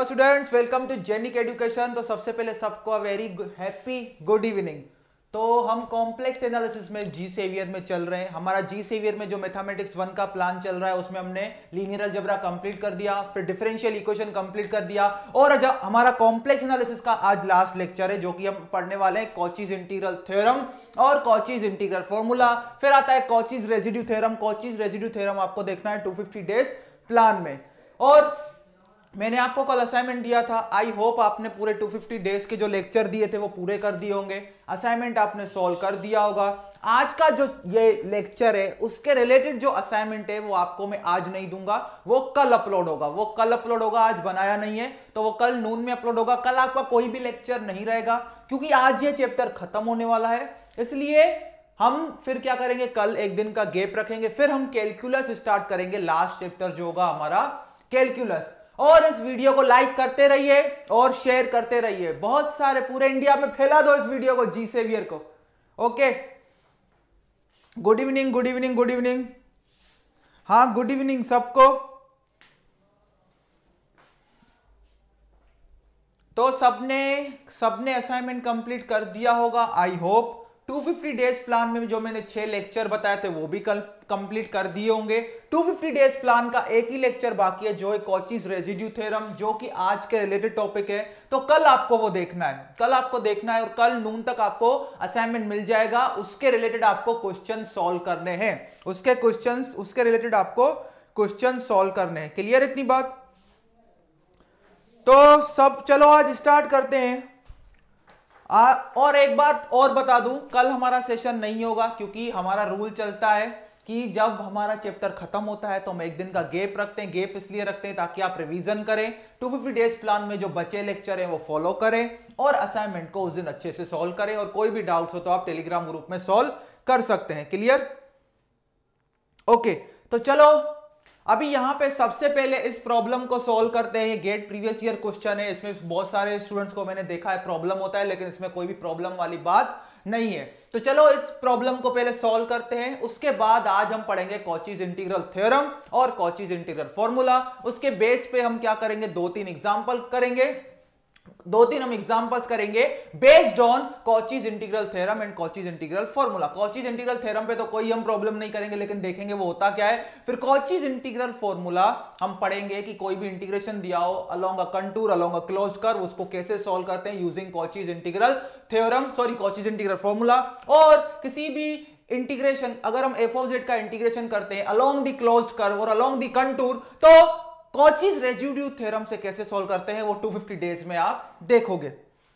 Hello students, welcome to Genik Education. तो सबसे पहले सबको वेरी हैप्पी गुड इवनिंग। तो हम कॉम्प्लेक्स एनालिसिस में जी सेवियर में चल रहे हैं। हमारा जी सेवियर में जो मैथमेटिक्स 1 का प्लान चल रहा है उसमें हमने लीनियर अलजेब्रा कंप्लीट कर दिया, फिर डिफरेंशियल इक्वेशन कंप्लीट कर दिया और आज हमारा कॉम्प्लेक्स एनालिसिस का आज लास्ट लेक्चर है जो कि हम पढ़ने वाले हैं कॉचीज इंटीग्रल थ्योरम और कॉचीज इंटीग्रल फॉर्मूला। फिर आता है Cauchy's residue theorem. Cauchy's residue theorem आपको देखना है 250 डेज प्लान में। और मैंने आपको कल असाइनमेंट दिया था, आई होप आपने पूरे 250 डेज के जो लेक्चर दिए थे वो पूरे कर दिए होंगे, असाइनमेंट आपने सॉल्व कर दिया होगा। आज का जो ये लेक्चर है उसके रिलेटेड जो असाइनमेंट है वो आपको मैं आज नहीं दूंगा, वो कल अपलोड होगा। वो कल अपलोड होगा, आज बनाया नहीं है तो वो कल नून में अपलोड होगा। कल आपका कोई भी लेक्चर नहीं रहेगा क्योंकि आज ये चैप्टर खत्म होने वाला है। इसलिए हम फिर क्या करेंगे, कल एक दिन का गैप रखेंगे, फिर हम कैलकुलस स्टार्ट करेंगे। लास्ट चैप्टर जो होगा हमारा कैलकुलस। और इस वीडियो को लाइक करते रहिए और शेयर करते रहिए, बहुत सारे पूरे इंडिया में फैला दो इस वीडियो को, जी सेवियर को। Okay, good evening good evening good evening. हाँ, गुड इवनिंग सबको। तो सबने असाइनमेंट कंप्लीट कर दिया होगा आई होप। 250 डेज प्लान में जो मैंने 6 लेक्चर बताए थे वो भी कल कंप्लीट कर दिए होंगे। 250 डेज प्लान का एक ही लेक्चर बाकी है जो है कॉचीज रेजिड्यू थ्योरम, जो कि आज के रिलेटेड टॉपिक है। तो कल आपको वो देखना है, कल आपको देखना है और कल नून तक आपको असाइनमेंट मिल जाएगा। उसके रिलेटेड आपको क्वेश्चन सॉल्व करने हैं, उसके रिलेटेड आपको क्वेश्चन सॉल्व करने हैं। क्लियर इतनी बात? तो सब चलो आज स्टार्ट करते हैं। और एक बात और बता दूं, कल हमारा सेशन नहीं होगा क्योंकि हमारा रूल चलता है कि जब हमारा चैप्टर खत्म होता है तो हम एक दिन का गैप रखते हैं। गैप इसलिए रखते हैं ताकि आप रिवीजन करें, 250 डेज प्लान में जो बचे लेक्चर हैं वो फॉलो करें और असाइनमेंट को उस दिन अच्छे से सॉल्व करें। और कोई भी डाउट्स हो तो आप टेलीग्राम ग्रुप में सॉल्व कर सकते हैं। क्लियर? ओके, तो चलो अभी यहां पे सबसे पहले इस प्रॉब्लम को सॉल्व करते हैं। गेट प्रीवियस ईयर क्वेश्चन है, इसमें बहुत सारे स्टूडेंट्स को मैंने देखा है प्रॉब्लम होता है, लेकिन इसमें कोई भी प्रॉब्लम वाली बात नहीं है। तो चलो इस प्रॉब्लम को पहले सॉल्व करते हैं, उसके बाद आज हम पढ़ेंगे कॉचीज इंटीग्रल थ्योरम और कॉचीज इंटीग्रल फॉर्मूला। उसके बेस पे हम क्या करेंगे, 2-3 एग्जांपल करेंगे, 2-3 हम एग्जांपल्स करेंगे based on Cauchy's integral theorem and Cauchy's integral formula. Cauchy's integral theorem पे तो कोई हम प्रॉब्लम नहीं करेंगे, लेकिन देखेंगे वो होता क्या है। फिर कॉचीज इंटीग्रल फॉर्मूला हम पढ़ेंगे कि कोई भी इंटीग्रेशन दिया हो along a contour, along a closed curve, उसको कैसे सॉल्व करते हैं using Cauchy's integral theorem, Cauchy's integral formula. और किसी भी इंटीग्रेशन, अगर हम एफ ऑफ जेड का इंटीग्रेशन करते हैं अलोंग द क्लोज्ड कर्व और अलोंग द कंटूर, तो कॉचीज रेजिड्यू थ्योरम से कैसे सॉल्व करते हैं वो 250 डेज में आप देखोगे।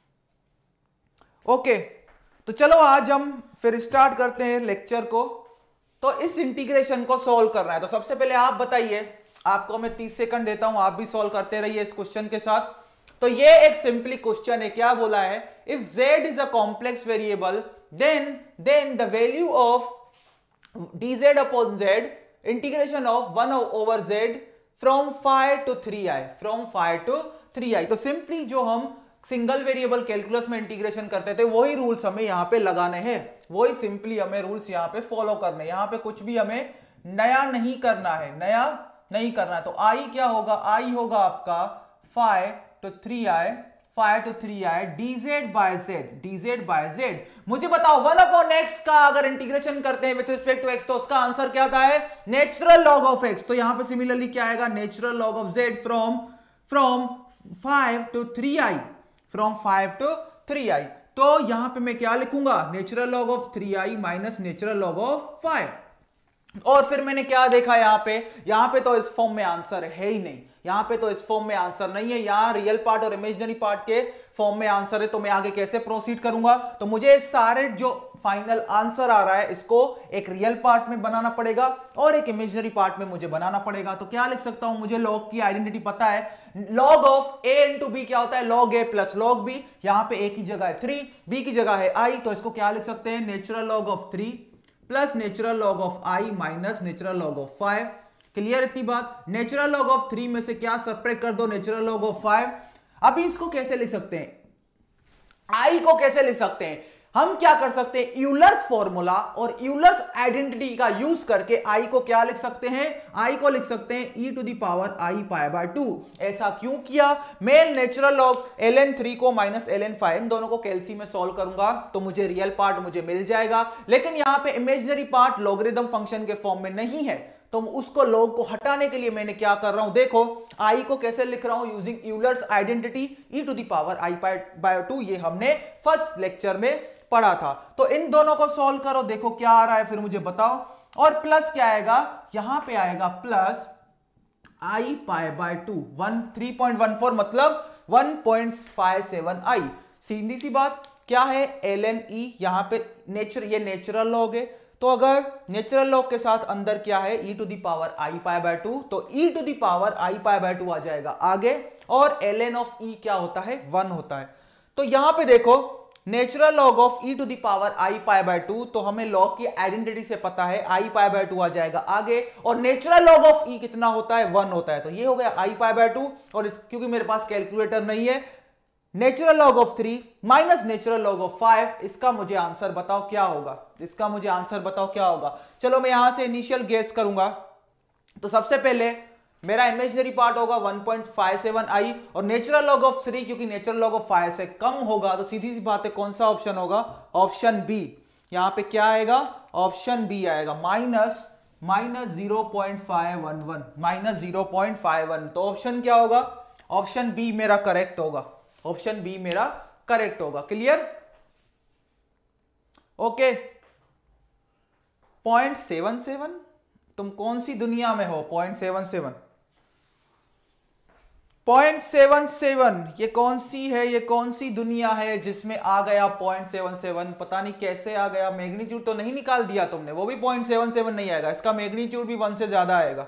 ओके, तो चलो आज हम फिर स्टार्ट करते हैं लेक्चर को। तो इस इंटीग्रेशन को सॉल्व करना है, तो सबसे पहले आप बताइए, आपको मैं 30 सेकंड देता हूं, आप भी सॉल्व करते रहिए इस क्वेश्चन के साथ। तो ये एक सिंपली क्वेश्चन है, क्या बोला है, if z is a complex variable then the value of dz upon z integration of 1 over z from 5 to 3i, from 5 to 3i। तो सिंपली जो हम सिंगल वेरिएबल कैलकुलस में इंटीग्रेशन करते थे वही रूल्स हमें यहां पे लगाने हैं, वही सिंपली हमें रूल्स यहां पे फॉलो करने हैं। यहां पे कुछ भी हमें नया नहीं करना है, नया नहीं करना है। तो i क्या होगा, i होगा आपका 5 to 3i, 5 to 3i dz by z। मुझे बताओ 1 अपॉन x का अगर इंटीग्रेशन करते हैं विथ रिस्पेक्ट टू x तो उसका आंसर क्या आता है, नेचुरल लॉग ऑफ x। तो यहां पे सिमिलरली क्या आएगा, natural log of z from 5 to 3i, from 5 to 3i। तो यहां पे मैं क्या लिखूंगा, natural log of 3i minus natural log of 5। और फिर मैंने क्या देखा, यहां पे तो इस फॉर्म में आंसर है ही नहीं, यहां पे तो इस फॉर्म में आंसर नहीं है, यहां रियल पार्ट और इमेजिनरी पार्ट के फॉर्म में आंसर है। तो मैं आगे कैसे प्रोसीड करूंगा, तो मुझे सारे जो फाइनल आंसर आ रहा है इसको एक रियल पार्ट में बनाना पड़ेगा और एक इमेजिनरी पार्ट में मुझे बनाना पड़ेगा। तो क्या लिख सकता हूं, मुझे लॉग की आइडेंटिटी पता है, log of a into B क्या होता है, log a plus log b। यहां पे a की जगह है 3, b की जगह है i, तो इसको क्या लिख सकते हैं, natural log of 3 plus natural log of i minus natural log of 5। Clear इतनी बात? नेचुरल लॉग ऑफ 3 में से क्या सब्ट्रैक्ट कर दो, नेचुरल लॉग ऑफ 5। अभी इसको कैसे लिख सकते हैं, i को कैसे लिख सकते हैं, हम क्या कर सकते हैं, यूलर्स फॉर्मूला और यूलर्स आइडेंटिटी का यूज करके आई को क्या लिख सकते हैं, आई को लिख सकते हैं e to the power I pi by 2। ऐसा क्यों किया, मैं नेचुरल लॉग ln3 को माइनस ln5 इन दोनों को कैलसी में सॉल्व करूंगा तो मुझे रियल पार्ट मुझे मिल जाएगा, लेकिन यहां पे इमेजिनरी पार्ट लॉगरिथम फंक्शन के फॉर्म में नहीं है, तो उसको लॉग को हटाने के लिए मैंने क्या कर रहा हूं, देखो आई को कैसे लिख रहा हूं, using Euler's identity e to the power I pi by 2। ये हमने फर्स्ट लेक्चर में पढ़ा था। तो इन दोनों को सॉल्व करो, देखो क्या आ रहा है फिर मुझे बताओ, और प्लस क्या आएगा, यहां पे आएगा प्लस आई पाई बाय 2 3.14 मतलब 1.57 आई। सीधी सी बात क्या है, ln e, यहां पे ये नेचुरल लॉग है, तो अगर नेचुरल लॉग के साथ अंदर क्या है e to the power I pi by 2, तो e to the power I pi by 2 आ जाएगा आगे, और ln ऑफ e क्या होता है, 1 होता है। तो यहां पे देखो natural log of e to the power I pi by 2, तो हमें लॉग की आइडेंटिटी से पता है आई पाई बाय 2 आ जाएगा आगे, और नेचुरल लॉग ऑफ e कितना होता है, 1 होता है। तो ये हो गया आई पाई बाय 2, और क्योंकि मेरे पास कैलकुलेटर नहीं है, natural log of 3 minus natural log of 5, इसका मुझे आंसर बताओ क्या होगा, इसका मुझे आंसर बताओ क्या होगा। चलो मैं यहां से इनिशियल गेस करूंगा, तो सबसे पहले मेरा इमेजिनरी पार्ट होगा 1.57 आई, और नेचुरल लॉग ऑफ 3 क्योंकि नेचुरल लॉग ऑफ 5 से कम होगा, तो सीधी सी बात है कौन सा ऑप्शन होगा, ऑप्शन बी। यहां पे क्या आएगा, ऑप्शन बी आएगा, माइनस 0.511 माइनस 0.51। तो ऑप्शन क्या होगा, ऑप्शन बी मेरा करेक्ट होगा, ऑप्शन बी मेरा करेक्ट होगा। Clear, okay. 0.77, तुम कौन सी दुनिया में हो, 0.77 ये कौन सी है, ये कौन सी दुनिया है जिसमें आ गया 0.77, पता नहीं कैसे आ गया। मैग्नीट्यूड तो नहीं निकाल दिया तुमने, वो भी 0.77 नहीं आएगा, इसका मैग्नीट्यूड भी 1 से ज्यादा आएगा।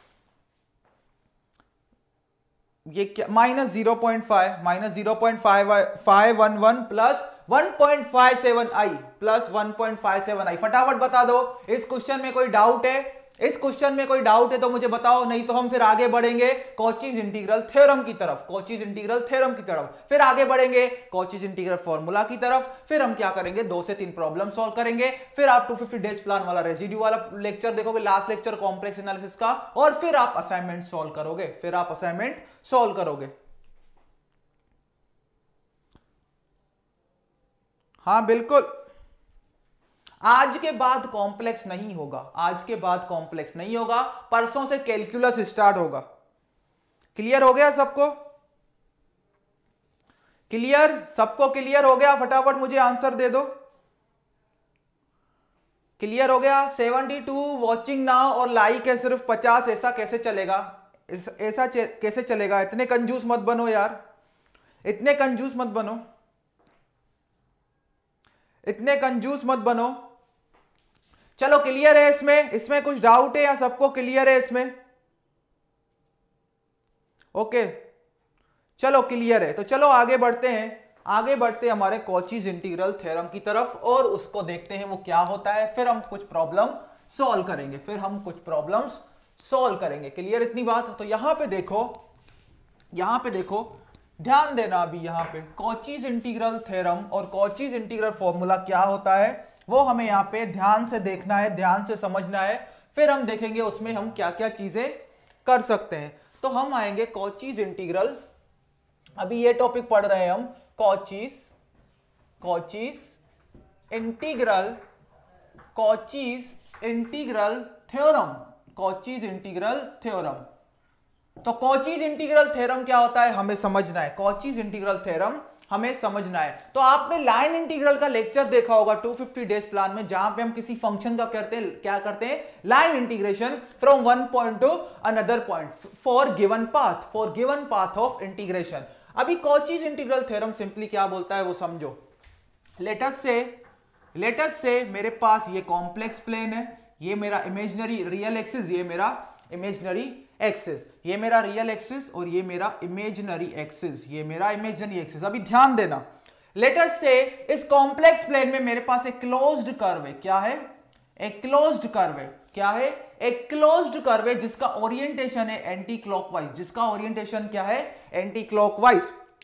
ये क्या, minus 0.5 minus 0.511 plus 1.57 I plus 1.57 I. फटाफट बता दो, इस क्वेश्चन में कोई डाउट है, इस क्वेश्चन में कोई डाउट है तो मुझे बताओ, नहीं तो हम फिर आगे बढ़ेंगे कॉचीज इंटीग्रल थ्योरम की तरफ, कॉचीज इंटीग्रल थ्योरम की तरफ, फिर आगे बढ़ेंगे कॉचीज इंटीग्रल फॉर्मूला की तरफ, फिर हम क्या करेंगे 2 से 3 प्रॉब्लम सॉल्व करेंगे, फिर आप 250 डेज प्लान वाला रेजिड्यू वाला लेक्चर देखोगे, लास्ट लेक्चर कॉम्प्लेक्स एनालिसिस का, और फिर आप असाइनमेंट सॉल्व करोगे, फिर आप असाइनमेंट सॉल्व करोगे। हाँ बिल्कुल, आज के बाद कॉम्प्लेक्स नहीं होगा, आज के बाद कॉम्प्लेक्स नहीं होगा, परसों से कैलकुलस स्टार्ट होगा। क्लियर हो गया सबको, क्लियर, सबको क्लियर हो गया, फटाफट मुझे आंसर दे दो। क्लियर हो गया, 72 वॉचिंग नाउ और लाइक है सिर्फ 50, ऐसा कैसे चलेगा, ऐसा कैसे चलेगा, इतने कंजूस मत बनो यार, इतने कंजूस मत बनो, इतने कंजूस मत बनो। चलो क्लियर है, इसमें कुछ डाउट है या सबको क्लियर है इसमें, ओके चलो क्लियर है, तो चलो आगे बढ़ते हैं, आगे बढ़ते हैं हमारे कॉचीज इंटीग्रल थ्योरम की तरफ, और उसको देखते हैं वो क्या होता है, फिर हम कुछ प्रॉब्लम सॉल्व करेंगे, फिर हम कुछ प्रॉब्लम्स सॉल्व करेंगे। क्लियर इतनी बात, तो यहां पे देखो, यहां पे देखो, ध्यान देना अभी यहां पे कॉचीज इंटीग्रल थ्योरम और कॉचीज इंटीग्रल फॉर्मूला क्या होता है वो हमें यहां पे ध्यान से देखना है, ध्यान से समझना है, फिर हम देखेंगे उसमें हम क्या क्या चीजें कर सकते हैं। तो हम आएंगे कॉचीज इंटीग्रल, अभी ये टॉपिक पढ़ रहे हैं हम, Cauchy's integral theorem, Cauchy's integral theorem. तो कॉचीज इंटीग्रल थ्योरम क्या होता है हमें समझना है, कॉचीज इंटीग्रल थ्योरम हमें समझना है। तो आपने लाइन इंटीग्रल का लेक्चर देखा होगा 250 डेज प्लान में, जहां पे हम किसी फंक्शन का क्या करते हैं line integration from one point to another point for given path of integration. अभी कॉचीज इंटीग्रल थ्योरम सिंपली क्या बोलता है वो समझो। लेटस से मेरे पास ये कॉम्प्लेक्स प्लेन है, ये मेरा इमेजिनरी रियल एक्सिस, ये मेरा इमेजिनरी एक्सिस, ये मेरा रियल एक्सिस और ये मेरा इमेजिनरी एक्सिस, ये मेरा इमेजिनरी एक्सिस। अभी ध्यान देना, लेटस से इस कॉम्प्लेक्स प्लेन में मेरे पास एक क्लोज्ड कर्व है, क्या है, एक क्लोज्ड कर्व है, क्या है, एक क्लोज्ड कर्व है जिसका ओरिएंटेशन है एंटी क्लॉकवाइज, जिसका ओरिएंटेशन क्या है एंटी क्लॉकवाइज।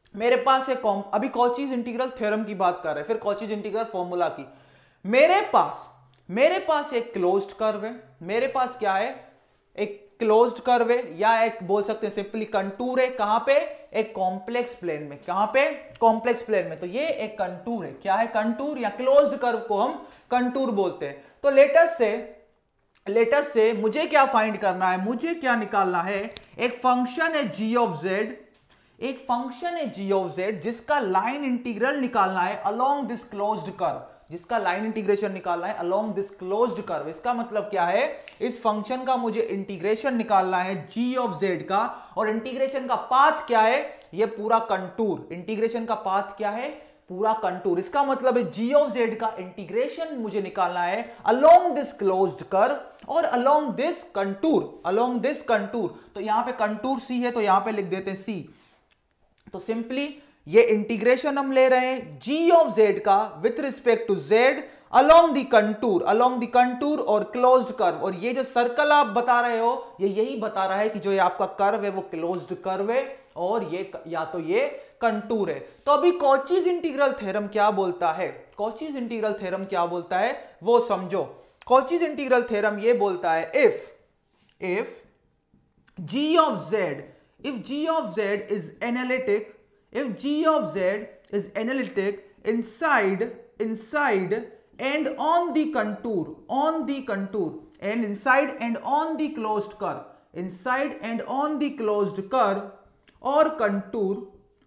मेरे पास एक अभी कॉचीज इंटीग्रल थ्योरम की बात कर रहे हैं, फिर कॉचीज इंटीग्रल फॉर्मूला की। मेरे पास एक क्लोज्ड कर्व है, मेरे पास क्या है, एक क्लोज्ड कर्व है, या एक बोल सकते हैं सिंपली कंटूर है। कहां पे? एक कॉम्प्लेक्स प्लेन में। कहां पे? कॉम्प्लेक्स प्लेन में। तो ये एक कंटूर है। क्या है? कंटूर, या क्लोज्ड कर्व को हम कंटूर बोलते हैं। तो लेटस से मुझे क्या फाइंड करना है, मुझे क्या निकालना है, एक फंक्शन है g ऑफ z, एक फंक्शन है g ऑफ z जिसका लाइन इंटीग्रल निकालना है अलोंग दिस क्लोज्ड कर्व, जिसका लाइन इंटीग्रेशन निकालना है अलोंग दिस क्लोज्ड कर्व। इसका मतलब क्या है, इस फंक्शन का मुझे इंटीग्रेशन निकालना है g ऑफ z का, और इंटीग्रेशन का पाथ क्या है, ये पूरा कंटूर। इंटीग्रेशन का पाथ क्या है, पूरा कंटूर। इसका मतलब है g ऑफ z का इंटीग्रेशन मुझे निकालना है अलोंग दिस क्लोज्ड कर्व और along this contour, along this contour. तो यहां पे कंटूर c है, तो यहां पे लिख देते हैं c। तो सिंपली ये इंटीग्रेशन हम ले रहे हैं g ऑफ z का with respect to z along the contour और क्लोज्ड कर्व। और ये जो सर्कल आप बता रहे हो, ये यही बता रहा है कि जो ये आपका कर्व है वो क्लोज्ड कर्व है, और ये या तो ये कंटूर है। तो अभी कॉचीज इंटीग्रल थ्योरम क्या बोलता है, कॉचीज इंटीग्रल थ्योरम क्या बोलता है वो समझो। कॉचीज इंटीग्रल थ्योरम ये बोलता है if g of z, if g of z is analytic, if g of z is analytic inside and on the contour, and inside and on the closed curve, inside and on the closed curve or contour,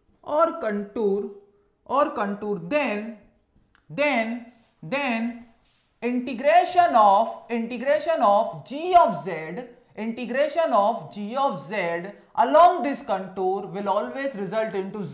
then integration of g of z along this contour will always result into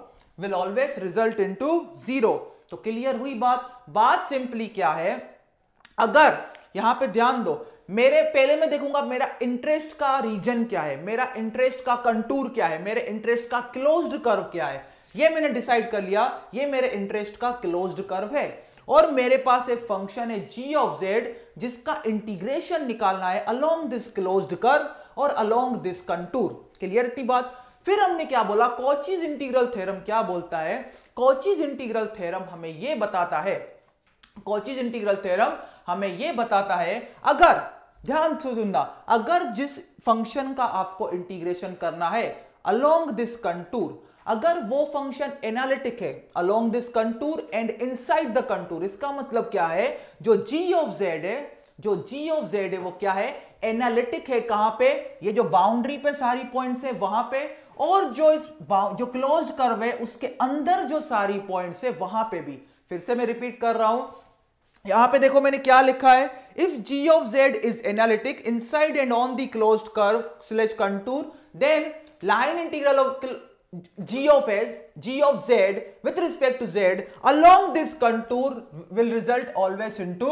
zero, तो clear हुई बात simply क्या है, अगर यहां पे ध्यान दो, मेरे पहले मैं देखूंगा मेरा इंटरेस्ट का रीजन क्या है, मेरा इंटरेस्ट का कंटूर क्या है, मेरे इंटरेस्ट का क्लोज्ड कर्व क्या है, ये मैंने डिसाइड कर लिया, ये मेरे इंटरेस्ट का क्लोज्ड कर्व है। और मेरे पास एक फंक्शन है g ऑफ z जिसका इंटीग्रेशन निकालना है अलोंग दिस क्लोज्ड कर्व और अलोंग दिस कंटूर। क्लियर इतनी बात। फिर हमने क्या बोला, कॉचीज इंटीग्रल थ्योरम क्या बोलता है, कॉचीज इंटीग्रल थ्योरम हमें यह बताता है, कॉचीज इंटीग्रल थ्योरम हमें यह बताता है, अगर ध्यान से सुनना, अगर जिस फंक्शन का आपको इंटीग्रेशन करना है अलोंग दिस कंटूर, अगर वो फंक्शन एनालिटिक है along this contour and inside the contour, इसका मतलब क्या है, जो g ऑफ z है वो क्या है, एनालिटिक है। कहां पे, ये जो बाउंड्री पे सारी पॉइंट्स है वहां पे, और जो क्लोज्ड कर्व है उसके अंदर जो सारी पॉइंट्स है वहां पे भी। फिर से मैं रिपीट कर रहा हूं, यहां पे देखो मैंने क्या लिखा है, if g of z is analytic inside and on the closed curve slash contour, then line integral of g of z with respect to z along this contour will result always into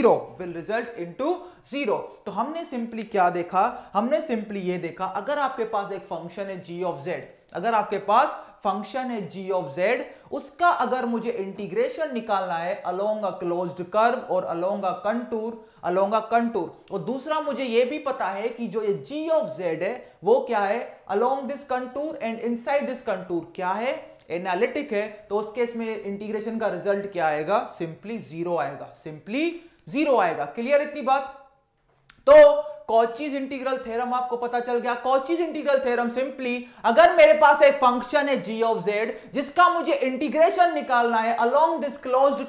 zero, तो हमने simply क्या देखा, हमने simply ये देखा, अगर आपके पास एक फंक्शन है g of z, अगर आपके पास फंक्शन है g of z, उसका अगर मुझे इंटीग्रेशन निकालना है अलोंग अ क्लोज्ड कर्व और अलोंग अ कंटूर, और दूसरा मुझे ये भी पता है कि जो ये g of z है वो क्या है, along this contour and inside this contour क्या है, एनालिटिक है, तो उस केस में इंटीग्रेशन का रिजल्ट क्या आएगा, सिंपली जीरो आएगा। क्लियर इतनी बात। तो कॉचीज इंटीग्रल थ्योरम आपको पता चल गया। कॉचीज इंटीग्रल थ्योरम सिंपली, अगर मेरे पास एक फंक्शन है g ऑफ z जिसका मुझे इंटीग्रेशन निकालना है अलोंग दिस क्लोज्ड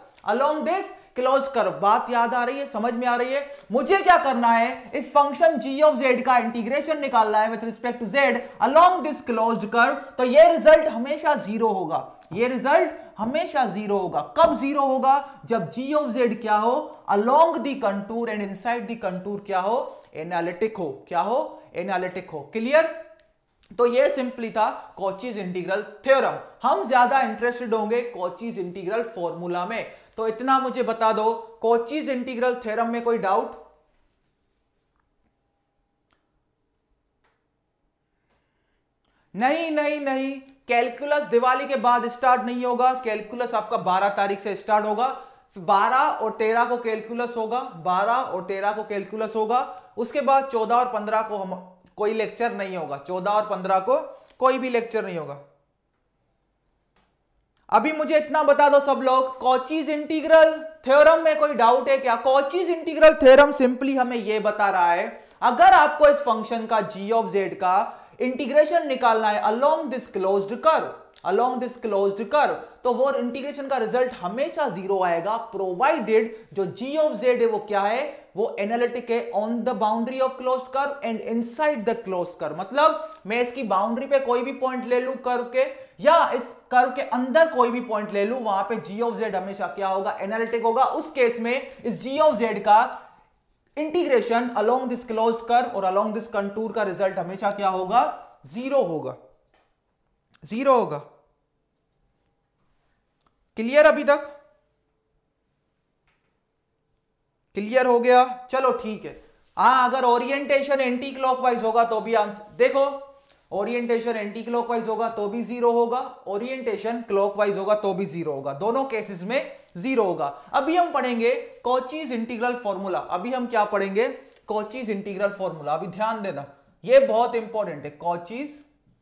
कर्व, बात याद आ रही है, समझ में आ रही है, मुझे क्या करना है, इस फंक्शन g ऑफ z का इंटीग्रेशन निकालना है with respect to z along this closed curve, तो ये रिजल्ट हमेशा जीरो होगा, ये रिजल्ट हमेशा जीरो होगा। कब जीरो होगा, जब g ऑफ z क्या हो, along the contour and inside the contour क्या हो, एनालिटिक हो। क्लियर। तो ये सिंपली था कॉचीज इंटीग्रल थ्योरम। हम ज्यादा इंटरेस्टेड होंगे कॉचीज इंटीग्रल फॉर्मूला में, तो इतना मुझे बता दो, कॉचीज इंटीग्रल थ्योरम में कोई डाउट? नहीं, कैलकुलस दिवाली के बाद स्टार्ट नहीं होगा, कैलकुलस आपका 12 तारीख से स्टार्ट होगा, 12 और 13 को कैलकुलस होगा, 12 और 13 को कैलकुलस होगा, उसके बाद 14 और 15 को हम कोई लेक्चर नहीं होगा, 14 और 15 को कोई भी लेक्चर नहीं होगा। अभी मुझे इतना बता दो सब लोग, कॉचीज इंटीग्रल थ्योरम में कोई डाउट है क्या? कॉचीज इंटीग्रल थ्योरम सिंपली हमें यह बता रहा है, अगर आपको इस फंक्शन का g ऑफ z का इंटीग्रेशन निकालना है along this closed curve, along this closed curve, तो वो इंटीग्रेशन का रिजल्ट हमेशा जीरो आएगा, प्रोवाइडेड जो g ऑफ z है वो क्या है, वो एनालिटिक है on the boundary of closed curve and inside the closed curve. मतलब मैं इसकी बाउंड्री पे कोई भी पॉइंट ले लूं कर्व के, या इस कर्व के अंदर कोई भी पॉइंट ले लूं, वहां पे g ऑफ z हमेशा क्या होगा, एनालिटिक होगा। उस केस में इस g ऑफ z का integration along this closed curve और अलोंग दिस कंटूर का रिजल्ट हमेशा क्या होगा, जीरो होगा, जीरो होगा। क्लियर? अभी तक क्लियर हो गया? चलो ठीक है। अगर ओरिएंटेशन एंटी क्लॉकवाइज होगा तो भी आंसर देखो, ओरिएंटेशन एंटी क्लॉकवाइज होगा तो भी जीरो होगा, ओरिएंटेशन क्लॉकवाइज होगा तो भी जीरो होगा, दोनों केसेस में जीरो होगा। अभी हम पढ़ेंगे कॉचीज इंटीग्रल फॉर्मूला। अभी हम क्या पढ़ेंगे, कॉचीज इंटीग्रल फॉर्मूला। अभी ध्यान देना, यह बहुत इंपॉर्टेंट है। कॉचीज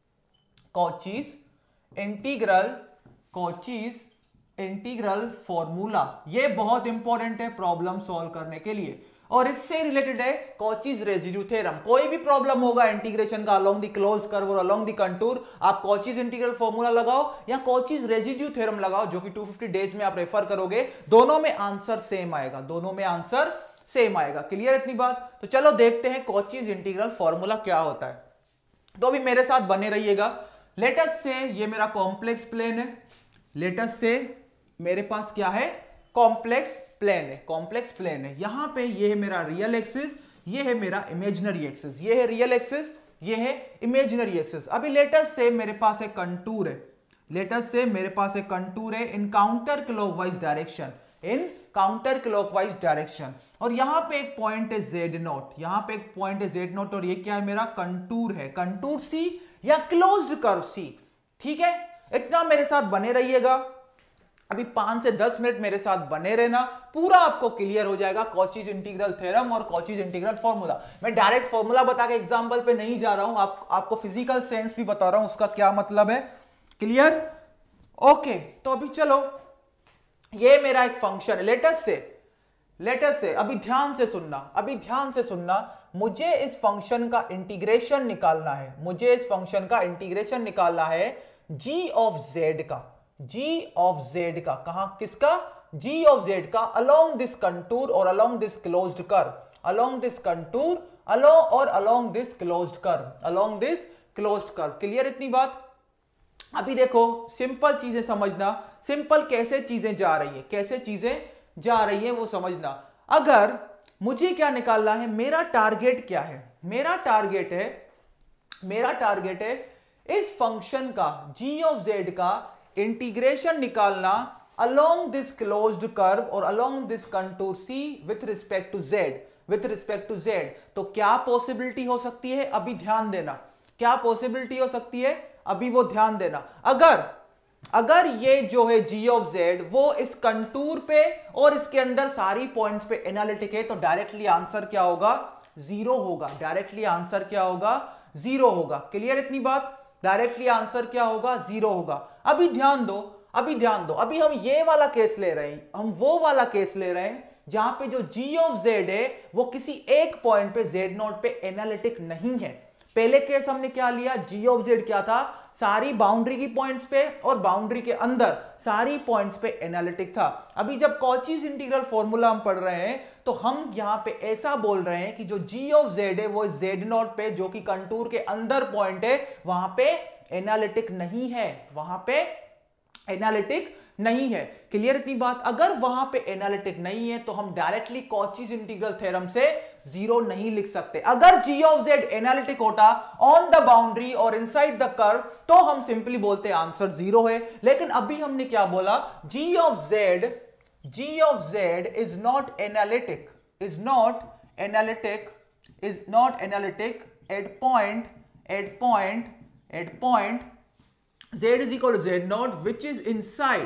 इंटीग्रल फॉर्मूला, ये बहुत इंपॉर्टेंट है प्रॉब्लम सॉल्व करने के लिए। और इससे रिलेटेड है कॉचीज रेजिड्यू थ्योरम। कोई भी प्रॉब्लम होगा इंटीग्रेशन का अलोंग द क्लोज्ड कर्व और अलोंग द कंटूर, आप कॉचीज इंटीग्रल फॉर्मूला लगाओ या कॉचीज रेजिड्यू थ्योरम लगाओ, जो कि 250 डेज में आप रेफर करोगे, दोनों में आंसर सेम आएगा, दोनों में आंसर सेम आएगा। क्लियर इतनी बात? तो चलो देखते हैं कॉचीज इंटीग्रल फॉर्मूला क्या होता है। तो अभी मेरे साथ बने रहिएगा। लेट अस से ये मेरा कॉम्प्लेक्स प्लेन है, लेट अस से मेरे पास क्या है, कॉम्प्लेक्स प्लेन है, कॉम्प्लेक्स प्लेन है। यहां पे ये है मेरा रियल एक्सिस, ये है मेरा इमेजिनरी एक्सिस, ये है रियल एक्सिस, ये है इमेजिनरी एक्सिस। अभी लेट अस से मेरे पास एक कंटूर है, लेट अस से मेरे पास एक कंटूर है in counter clockwise direction, in counter clockwise direction. और यहां पे एक पॉइंट है Z नॉट, यहां पे एक पॉइंट है Z नॉट, और ये क्या है, मेरा कंटूर है, कंटूर C या क्लोज्ड कर्व C। ठीक है, इतना मेरे साथ बने रहिएगा। अभी 5 से 10 मिनट मेरे साथ बने रहना, पूरा आपको क्लियर हो जाएगा कॉचीज इंटीग्रल थ्योरम और कॉचीज इंटीग्रल फॉर्मूला। मैं डायरेक्ट फॉर्मूला बता के एग्जांपल पे नहीं जा रहा हूं, आपको फिजिकल सेंस भी बता रहा हूं उसका क्या मतलब है। क्लियर? ओके, तो अभी चलो, ये मेरा एक फंक्शन है, लेट अस से अभी ध्यान से सुनना, अभी ध्यान से सुनना, मुझे इस फंक्शन का इंटीग्रेशन निकालना है, मुझे इस फंक्शन का इंटीग्रेशन निकालना है g ऑफ z का, g ऑफ z का, कहां, किसका, g ऑफ z का अलोंग दिस कंटूर और along this closed curve, along this contour along this closed curve, along this closed curve. Clear इतनी बात? अभी देखो, सिंपल चीजें समझना, सिंपल कैसे चीजें जा रही है, कैसे चीजें जा रही है वो समझना। अगर मुझे क्या निकालना है, मेरा टारगेट क्या है, मेरा टारगेट है इस फंक्शन का g ऑफ z का इंटीग्रेशन निकालना अलोंग दिस क्लोज्ड कर्व और along this contour C with respect to z, तो क्या पॉसिबिलिटी हो सकती है, अभी ध्यान देना, क्या पॉसिबिलिटी हो सकती है, अभी वो ध्यान देना। अगर ये जो है g ऑफ z वो इस कंटूर पे और इसके अंदर सारी पॉइंट्स पे एनालिटिक है, तो डायरेक्टली आंसर क्या होगा, जीरो होगा, डायरेक्टली आंसर क्या होगा, जीरो होगा। क्लियर इतनी बात? डायरेक्टली आंसर क्या होगा, जीरो होगा। अभी ध्यान दो, अभी हम ये वाला केस ले रहे हैं, हम वो वाला केस ले रहे हैं जहां पे जो g ऑफ z है वो किसी एक पॉइंट पे z नोट पे एनालिटिक नहीं है। पहले केस हमने क्या लिया, g ऑफ z क्या था, सारी बाउंड्री की पॉइंट्स पे और बाउंड्री के अंदर सारी पॉइंट्स पे एनालिटिक था। अभी जब कॉचीज इंटीग्रल फॉर्मूला हम पढ़ रहे हैं तो हम यहां पे ऐसा बोल रहे हैं कि जो g ऑफ z है वो z नॉट पे, जो कि कंटूर के अंदर पॉइंट है, वहां पे एनालिटिक नहीं है, वहां पे एनालिटिक नहीं है। क्लियर इतनी बात? अगर वहां पे एनालिटिक नहीं है तो हम डायरेक्टली कॉचीज इंटीग्रल थ्योरम से जीरो नहीं लिख सकते। अगर g ऑफ z एनालिटिक होता ऑन द बाउंड्री और इनसाइड द कर्व तो हम सिंपली बोलते आंसर जीरो है। लेकिन अभी हमने क्या बोला, g of z is not analytic, at point z is equal to z naught which is inside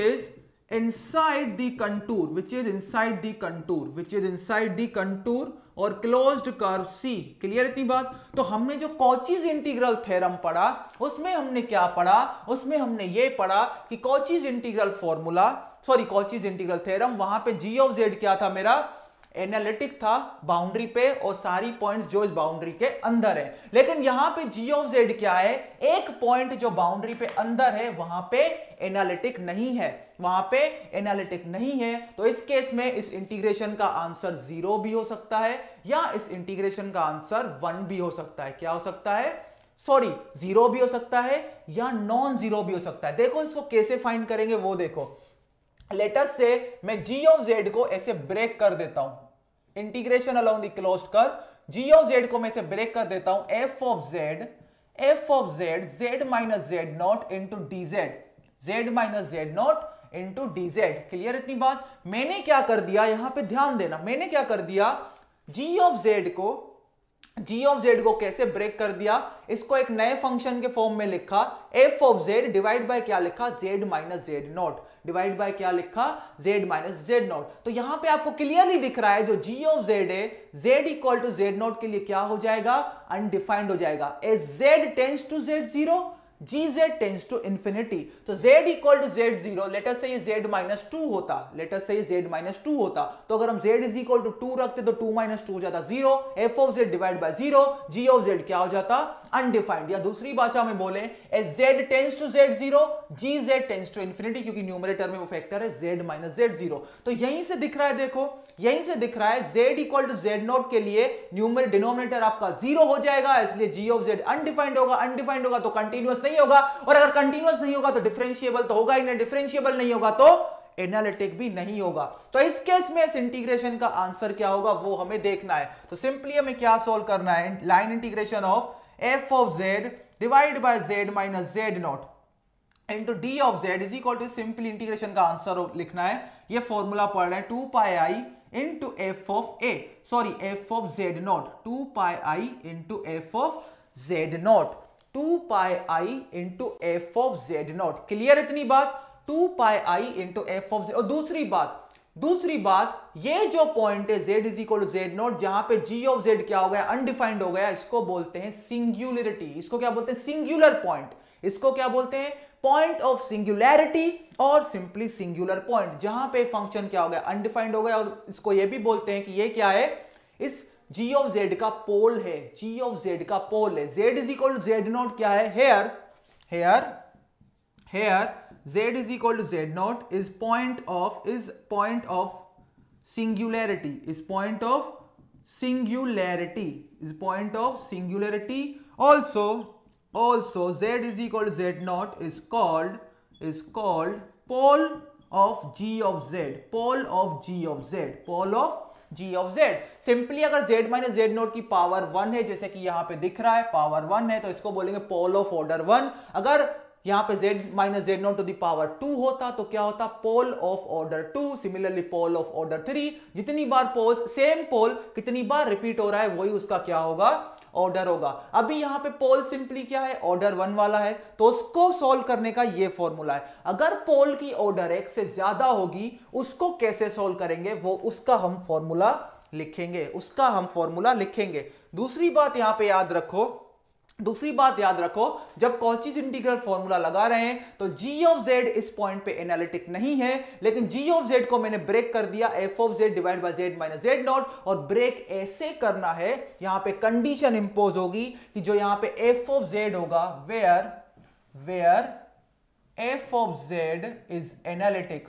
the contour और क्लोज्ड कर्व सी। क्लियर इतनी बात? तो हमने जो कॉचीज इंटीग्रल थ्योरम पढ़ा उसमें हमने क्या पढ़ा? उसमें हमने ये पढ़ा कि Cauchy's integral formula, sorry Cauchy's integral theorem, वहां पे जी ऑफ जेड क्या था मेरा? एनालिटिक था बाउंड्री पे और सारी पॉइंट्स जो इस बाउंड्री के अंदर है। लेकिन यहां पे जी ऑफ जेड क्या है? एक पॉइंट जो बाउंड्री पे अंदर है वहां पे एनालिटिक नहीं है, वहां पे एनालिटिक नहीं है। तो इस केस में इस इंटीग्रेशन का आंसर 0 भी हो सकता है या इस इंटीग्रेशन का आंसर 1 भी हो सकता है। क्या हो सकता है? सॉरी 0 भी हो सकता है या नॉन जीरो भी हो सकता है। देखो इसको कैसे फाइंड करेंगे वो देखो। लेटस से मैं जी ऑफ जेड को ऐसे ब्रेक कर देता हूं, integration along the closed curve. G of z को मैं ऐसे ब्रेक कर देता हूं, f of z z minus z naught into d z, z minus z naught into d z. Clear इतनी बात? मैंने क्या कर दिया यहां पे ध्यान देना, मैंने क्या कर दिया, जी ऑफ जेड को कैसे ब्रेक कर दिया, इसको एक नए फंक्शन के फॉर्म में लिखा, f of z divide by क्या लिखा? Z minus z naught, divide by क्या लिखा? Z minus z naught. तो यहां पे आपको क्लियरली दिख रहा है जो जी ऑफ जेड है, z equal to z naught के लिए क्या हो जाएगा? अनडिफाइंड हो जाएगा। As z tends to z zero, gz tends to infinity. तो z equal to z zero, later से ये z माइनस टू होता, लेटर से ये z माइनस टू होता। तो अगर हम z इज इक्वल टू 2 रखते तो 2 माइनस 2 हो जाता 0, f of z divide by 0, g of z क्या हो जाता? अनडिफाइंड। या दूसरी भाषा में बोले as z tends to z zero, gz tends to infinity, क्योंकि न्यूमरेटर में वो फैक्टर है z माइनस जेड जीरो। तो यहीं से दिख रहा है, देखो यहीं से दिख रहा है z equal to z naught के लिए न्यूमरेटर डिनोमिनेटर आपका 0 हो जाएगा, इसलिए g ऑफ z अनडिफाइंड होगा। अनडिफाइंड होगा तो कंटीन्यूअस नहीं होगा, और अगर कंटीन्यूअस नहीं होगा तो डिफरेंशिएबल तो होगा ही नहीं, डिफरेंशिएबल नहीं होगा तो एनालिटिक भी नहीं होगा। तो इस केस में इस इंटीग्रेशन का आंसर क्या होगा वो हमें देखना है। तो सिंपली हमें क्या सोल्व करना है? Line integration of f of z divide by z minus z naught into d of z is equal to, simply integration का आंसर लिखना है। ये फॉर्मूला पढ़ रहे हैं 2 pi i into f of a, sorry f of z naught, 2 pi i into f of z naught, 2 pi i into f of z naught. Clear इतनी बात? 2 pi i into f of z. और दूसरी बात ये जो point है z is equal to z naught, जहां पे g ऑफ z क्या हो गया? अनडिफाइंड हो गया, इसको बोलते हैं सिंगुलरिटी। इसको क्या बोलते हैं? Singular point. इसको क्या बोलते हैं? पॉइंट ऑफ सिंगुलैरिटी और सिंपली सिंगुलर पॉइंट, जहां पे फंक्शन क्या हो गया? अनडिफाइंड हो गया। और इसको ये भी बोलते हैं कि ये क्या है? इस g ऑफ z का पोल है, g ऑफ z का पोल है। z is equal to z naught क्या है? Here z is equal to z naught is point of singularity, is point of singularity. Also z is equal to z naught is called pole of g of z. Simply अगर z minus z naught की power 1 है, जैसे कि यहां पे दिख रहा है पावर 1 है, तो इसको बोलेंगे पोल ऑफ ऑर्डर 1। अगर यहां पे z minus z naught to the power 2 होता तो क्या होता? Pole of order 2। Similarly pole of order 3, जितनी बार पोल, सेम पोल कितनी बार रिपीट हो रहा है वही उसका क्या होगा? ऑर्डर होगा। अभी यहां पे पोल सिंपली क्या है? ऑर्डर 1 वाला है, तो उसको सॉल्व करने का ये फॉर्मूला है। अगर पोल की ऑर्डर 1 से ज्यादा होगी उसको कैसे सॉल्व करेंगे वो उसका हम फॉर्मूला लिखेंगे। दूसरी बात यहां पे याद रखो, जब कॉचीज इंटीग्रल फॉर्मूला लगा रहे हैं तो g ऑफ z इस पॉइंट पे एनालिटिक नहीं है, लेकिन g ऑफ z को मैंने ब्रेक कर दिया f of z divide by z minus z naught. और ब्रेक ऐसे करना है, यहां पे कंडीशन इंपोज होगी कि जो यहां पे f ऑफ z होगा, where f of z is analytic,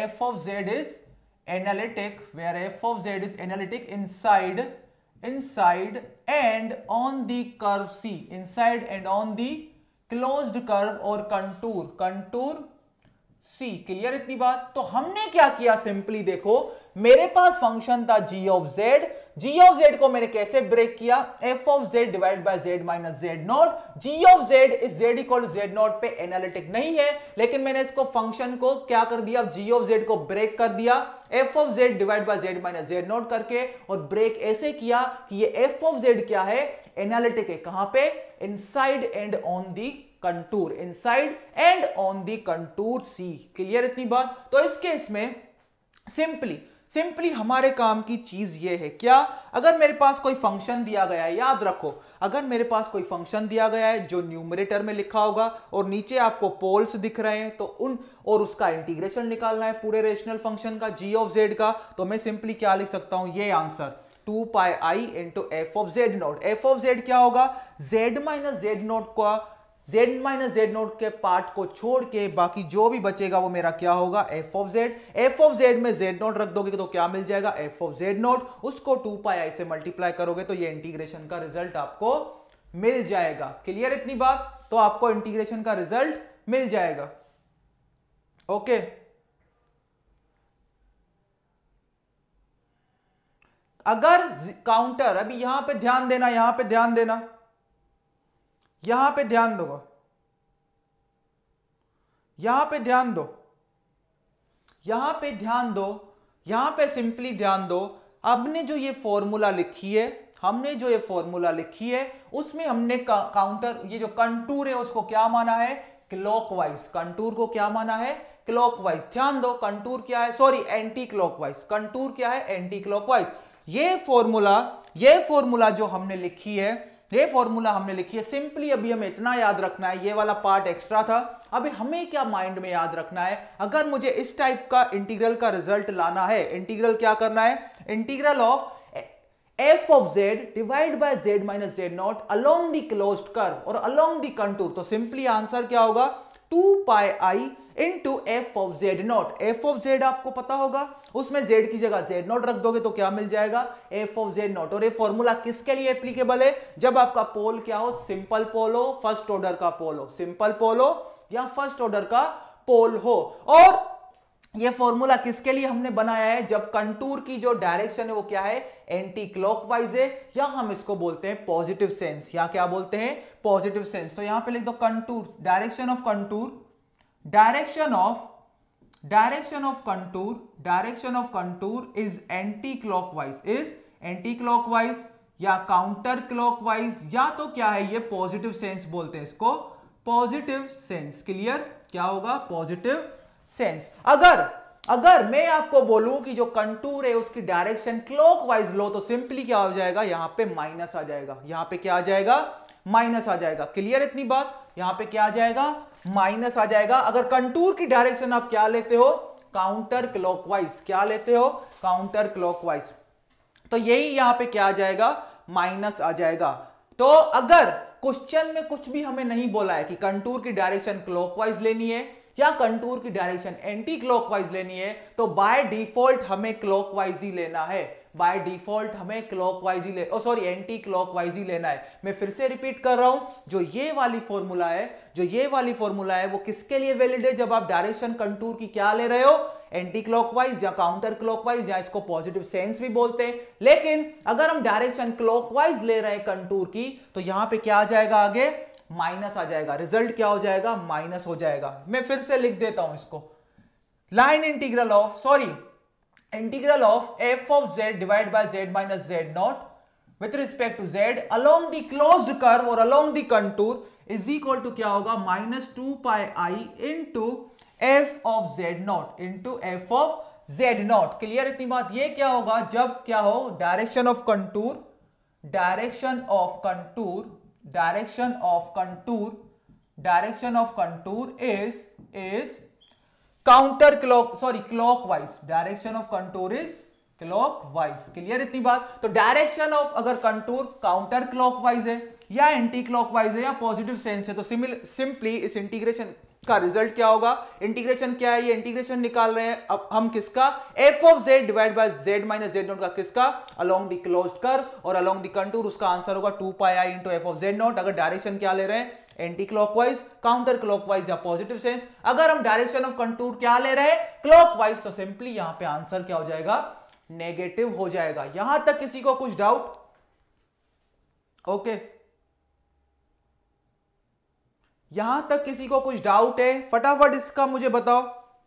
inside and on the curve C, inside and on the closed curve और contour C। क्लियर इतनी बात? तो हमने क्या किया? सिंपली देखो, मेरे पास फंक्शन था g ऑफ z को मैंने कैसे ब्रेक किया? f of z divide by z minus z naught. g of z इस z equal to z naught पे एनालिटिक नहीं है, लेकिन मैंने इसको फंक्शन को क्या कर दिया? g ऑफ z को ब्रेक कर दिया f of z divide by z minus z naught करके, और ब्रेक ऐसे किया कि ये f ऑफ z क्या है? एनालिटिक है। कहां पे? Inside and on the contour, inside and on the contour C। Clear इतनी बात? तो इस केस में सिंपली हमारे काम की चीज ये है क्या, अगर मेरे पास कोई फंक्शन दिया गया है, याद रखो अगर मेरे पास कोई फंक्शन दिया गया है जो न्यूमरेटर में लिखा होगा और नीचे आपको पोल्स दिख रहे हैं, तो उन और उसका इंटीग्रेशन निकालना है पूरे रेशनल फंक्शन का g ऑफ z का, तो मैं सिंपली क्या लिख सकता हूं, ये answer 2 pi i into f of z naught. F of z क्या होगा, z माइनस जेड नॉट का z माइनस जेड नोट के पार्ट को छोड़ के बाकी जो भी बचेगा वो मेरा क्या होगा, f of z। f of z में z नोट रख दोगे तो क्या मिल जाएगा, f ऑफ z नोट, उसको 2 पाई आई से मल्टीप्लाई करोगे तो ये इंटीग्रेशन का रिजल्ट आपको मिल जाएगा। क्लियर इतनी बात, तो आपको इंटीग्रेशन का रिजल्ट मिल जाएगा। ओके, अगर काउंटर, अभी यहां पे ध्यान देना, यहां पे ध्यान देना, यहां पे ध्यान दो, यहां पे ध्यान दो, यहां पे ध्यान दो, यहां पे सिंपली ध्यान दो। हमने जो ये फॉर्मूला लिखी है, हमने जो ये फॉर्मूला लिखी है उसमें हमने काउंटर, ये जो कंटूर है उसको क्या माना है, क्लॉकवाइज। कंटूर को क्या माना है, क्लॉकवाइज। ध्यान दो कंटूर क्या है, सॉरी एंटी क्लॉकवाइज। कंटूर क्या है, एंटी क्लॉकवाइज। ये फॉर्मूला जो हमने लिखी है, ये फॉर्मूला हमने लिखी है, सिंपली अभी हमें इतना याद रखना है, ये वाला पार्ट एक्स्ट्रा था। अभी हमें क्या माइंड में याद रखना है, अगर मुझे इस टाइप का इंटीग्रल का रिजल्ट लाना है, इंटीग्रल क्या करना है, integral of f of z divide by z minus z naught along the closed curve और अलोंग द कंटूर, तो सिंपली आंसर क्या होगा, 2 pi i into f of z naught. F of z आपको पता होगा, उसमें जेड की जगह जेड नॉट रख दोगे तो क्या मिल जाएगा, एफ ऑफ जेड नॉट। और ये फॉर्मूला किसके लिए एप्लीकेबल है, जब आपका पोल क्या हो, सिंपल पोल हो, फर्स्ट ऑर्डर का पोल हो, सिंपल पोल हो या फर्स्ट ऑर्डर का पोल हो। और ये फॉर्मूला किसके लिए हमने बनाया है, जब कंटूर की जो डायरेक्शन है वो क्या है, एंटी क्लॉकवाइज है, या हम इसको बोलते हैं पॉजिटिव सेंस, या क्या बोलते हैं, पॉजिटिव सेंस। तो यहां पे लिख दो contour, direction of contour, direction of contour is anti clockwise, या काउंटर क्लॉकवाइज, या तो क्या है, ये पॉजिटिव सेंस बोलते हैं इसको, पॉजिटिव सेंस। क्लियर, क्या होगा, पॉजिटिव सेंस। अगर मैं आपको बोलूं कि जो कंटूर है उसकी डायरेक्शन क्लॉकवाइज लो, तो सिंपली क्या हो जाएगा, यहां पे माइनस आ जाएगा, यहां पे क्या आ जाएगा, माइनस आ जाएगा। क्लियर इतनी बात, यहां पे क्या आ जाएगा, माइनस आ जाएगा। अगर कंटूर की डायरेक्शन आप क्या लेते हो, काउंटर क्लॉकवाइज, क्या लेते हो, काउंटर क्लॉकवाइज, तो यही यहां पे क्या आ जाएगा, माइनस आ जाएगा। तो अगर क्वेश्चन में कुछ भी हमें नहीं बोला है कि कंटूर की डायरेक्शन क्लॉकवाइज लेनी है या कंटूर की डायरेक्शन एंटी क्लॉकवाइज लेनी है, तो बाय डिफॉल्ट हमें क्लॉकवाइज ही लेना है, बाय डिफॉल्ट हमें क्लॉकवाइज ही एंटी क्लॉकवाइज ही लेना है। मैं फिर से रिपीट कर रहा हूं, जो ये वाली फॉर्मूला है वो किसके लिए वैलिड है, जब आप डायरेक्शन कंटूर की क्या ले रहे हो, एंटी क्लॉकवाइज या काउंटर क्लॉकवाइज, या इसको पॉजिटिव सेंस भी बोलते हैं। लेकिन अगर हम डायरेक्शन क्लॉकवाइज ले रहे हैं कंटूर की, तो यहां पे क्या आ जाएगा, आगे माइनस आ जाएगा, रिजल्ट क्या हो जाएगा, माइनस हो जाएगा। मैं फिर से लिख देता हूं इसको, line integral of f of z divide by z minus z naught with respect to z along the closed curve और along the contour is equal to क्या होगा, minus 2 pi i into f of z naught into f of z naught. Clear इतनी बात, ये क्या होगा, जब क्या हो, direction of contour is counter clockwise, direction of contour is clockwise. Clear इतनी बात, तो डायरेक्शन ऑफ अगर कंटूर काउंटर क्लॉकवाइज है या एंटी क्लॉकवाइज है या पॉजिटिव सेंस है, तो सिंपली इस इंटीग्रेशन का रिजल्ट क्या होगा, इंटीग्रेशन क्या है, ये इंटीग्रेशन निकाल रहे हैं अब हम किसका, f of z divide by z minus z naught का, किसका, अलोंग द क्लोज्ड कर्व और अलोंग द कंटूर, उसका आंसर होगा 2 pi i into f of z naught. अगर डायरेक्शन क्या ले रहे हैं, एंटी क्लॉकवाइज, काउंटर क्लॉकवाइज या पॉजिटिव सेंस। अगर हम डायरेक्शन ऑफ कंटूर क्या ले रहे हैं, क्लॉकवाइज, तो सिंपली यहां पे आंसर क्या हो जाएगा, नेगेटिव हो जाएगा। यहां तक किसी को कुछ डाउट, ओके, यहां तक किसी को कुछ डाउट है, फटाफट इसका मुझे बताओ।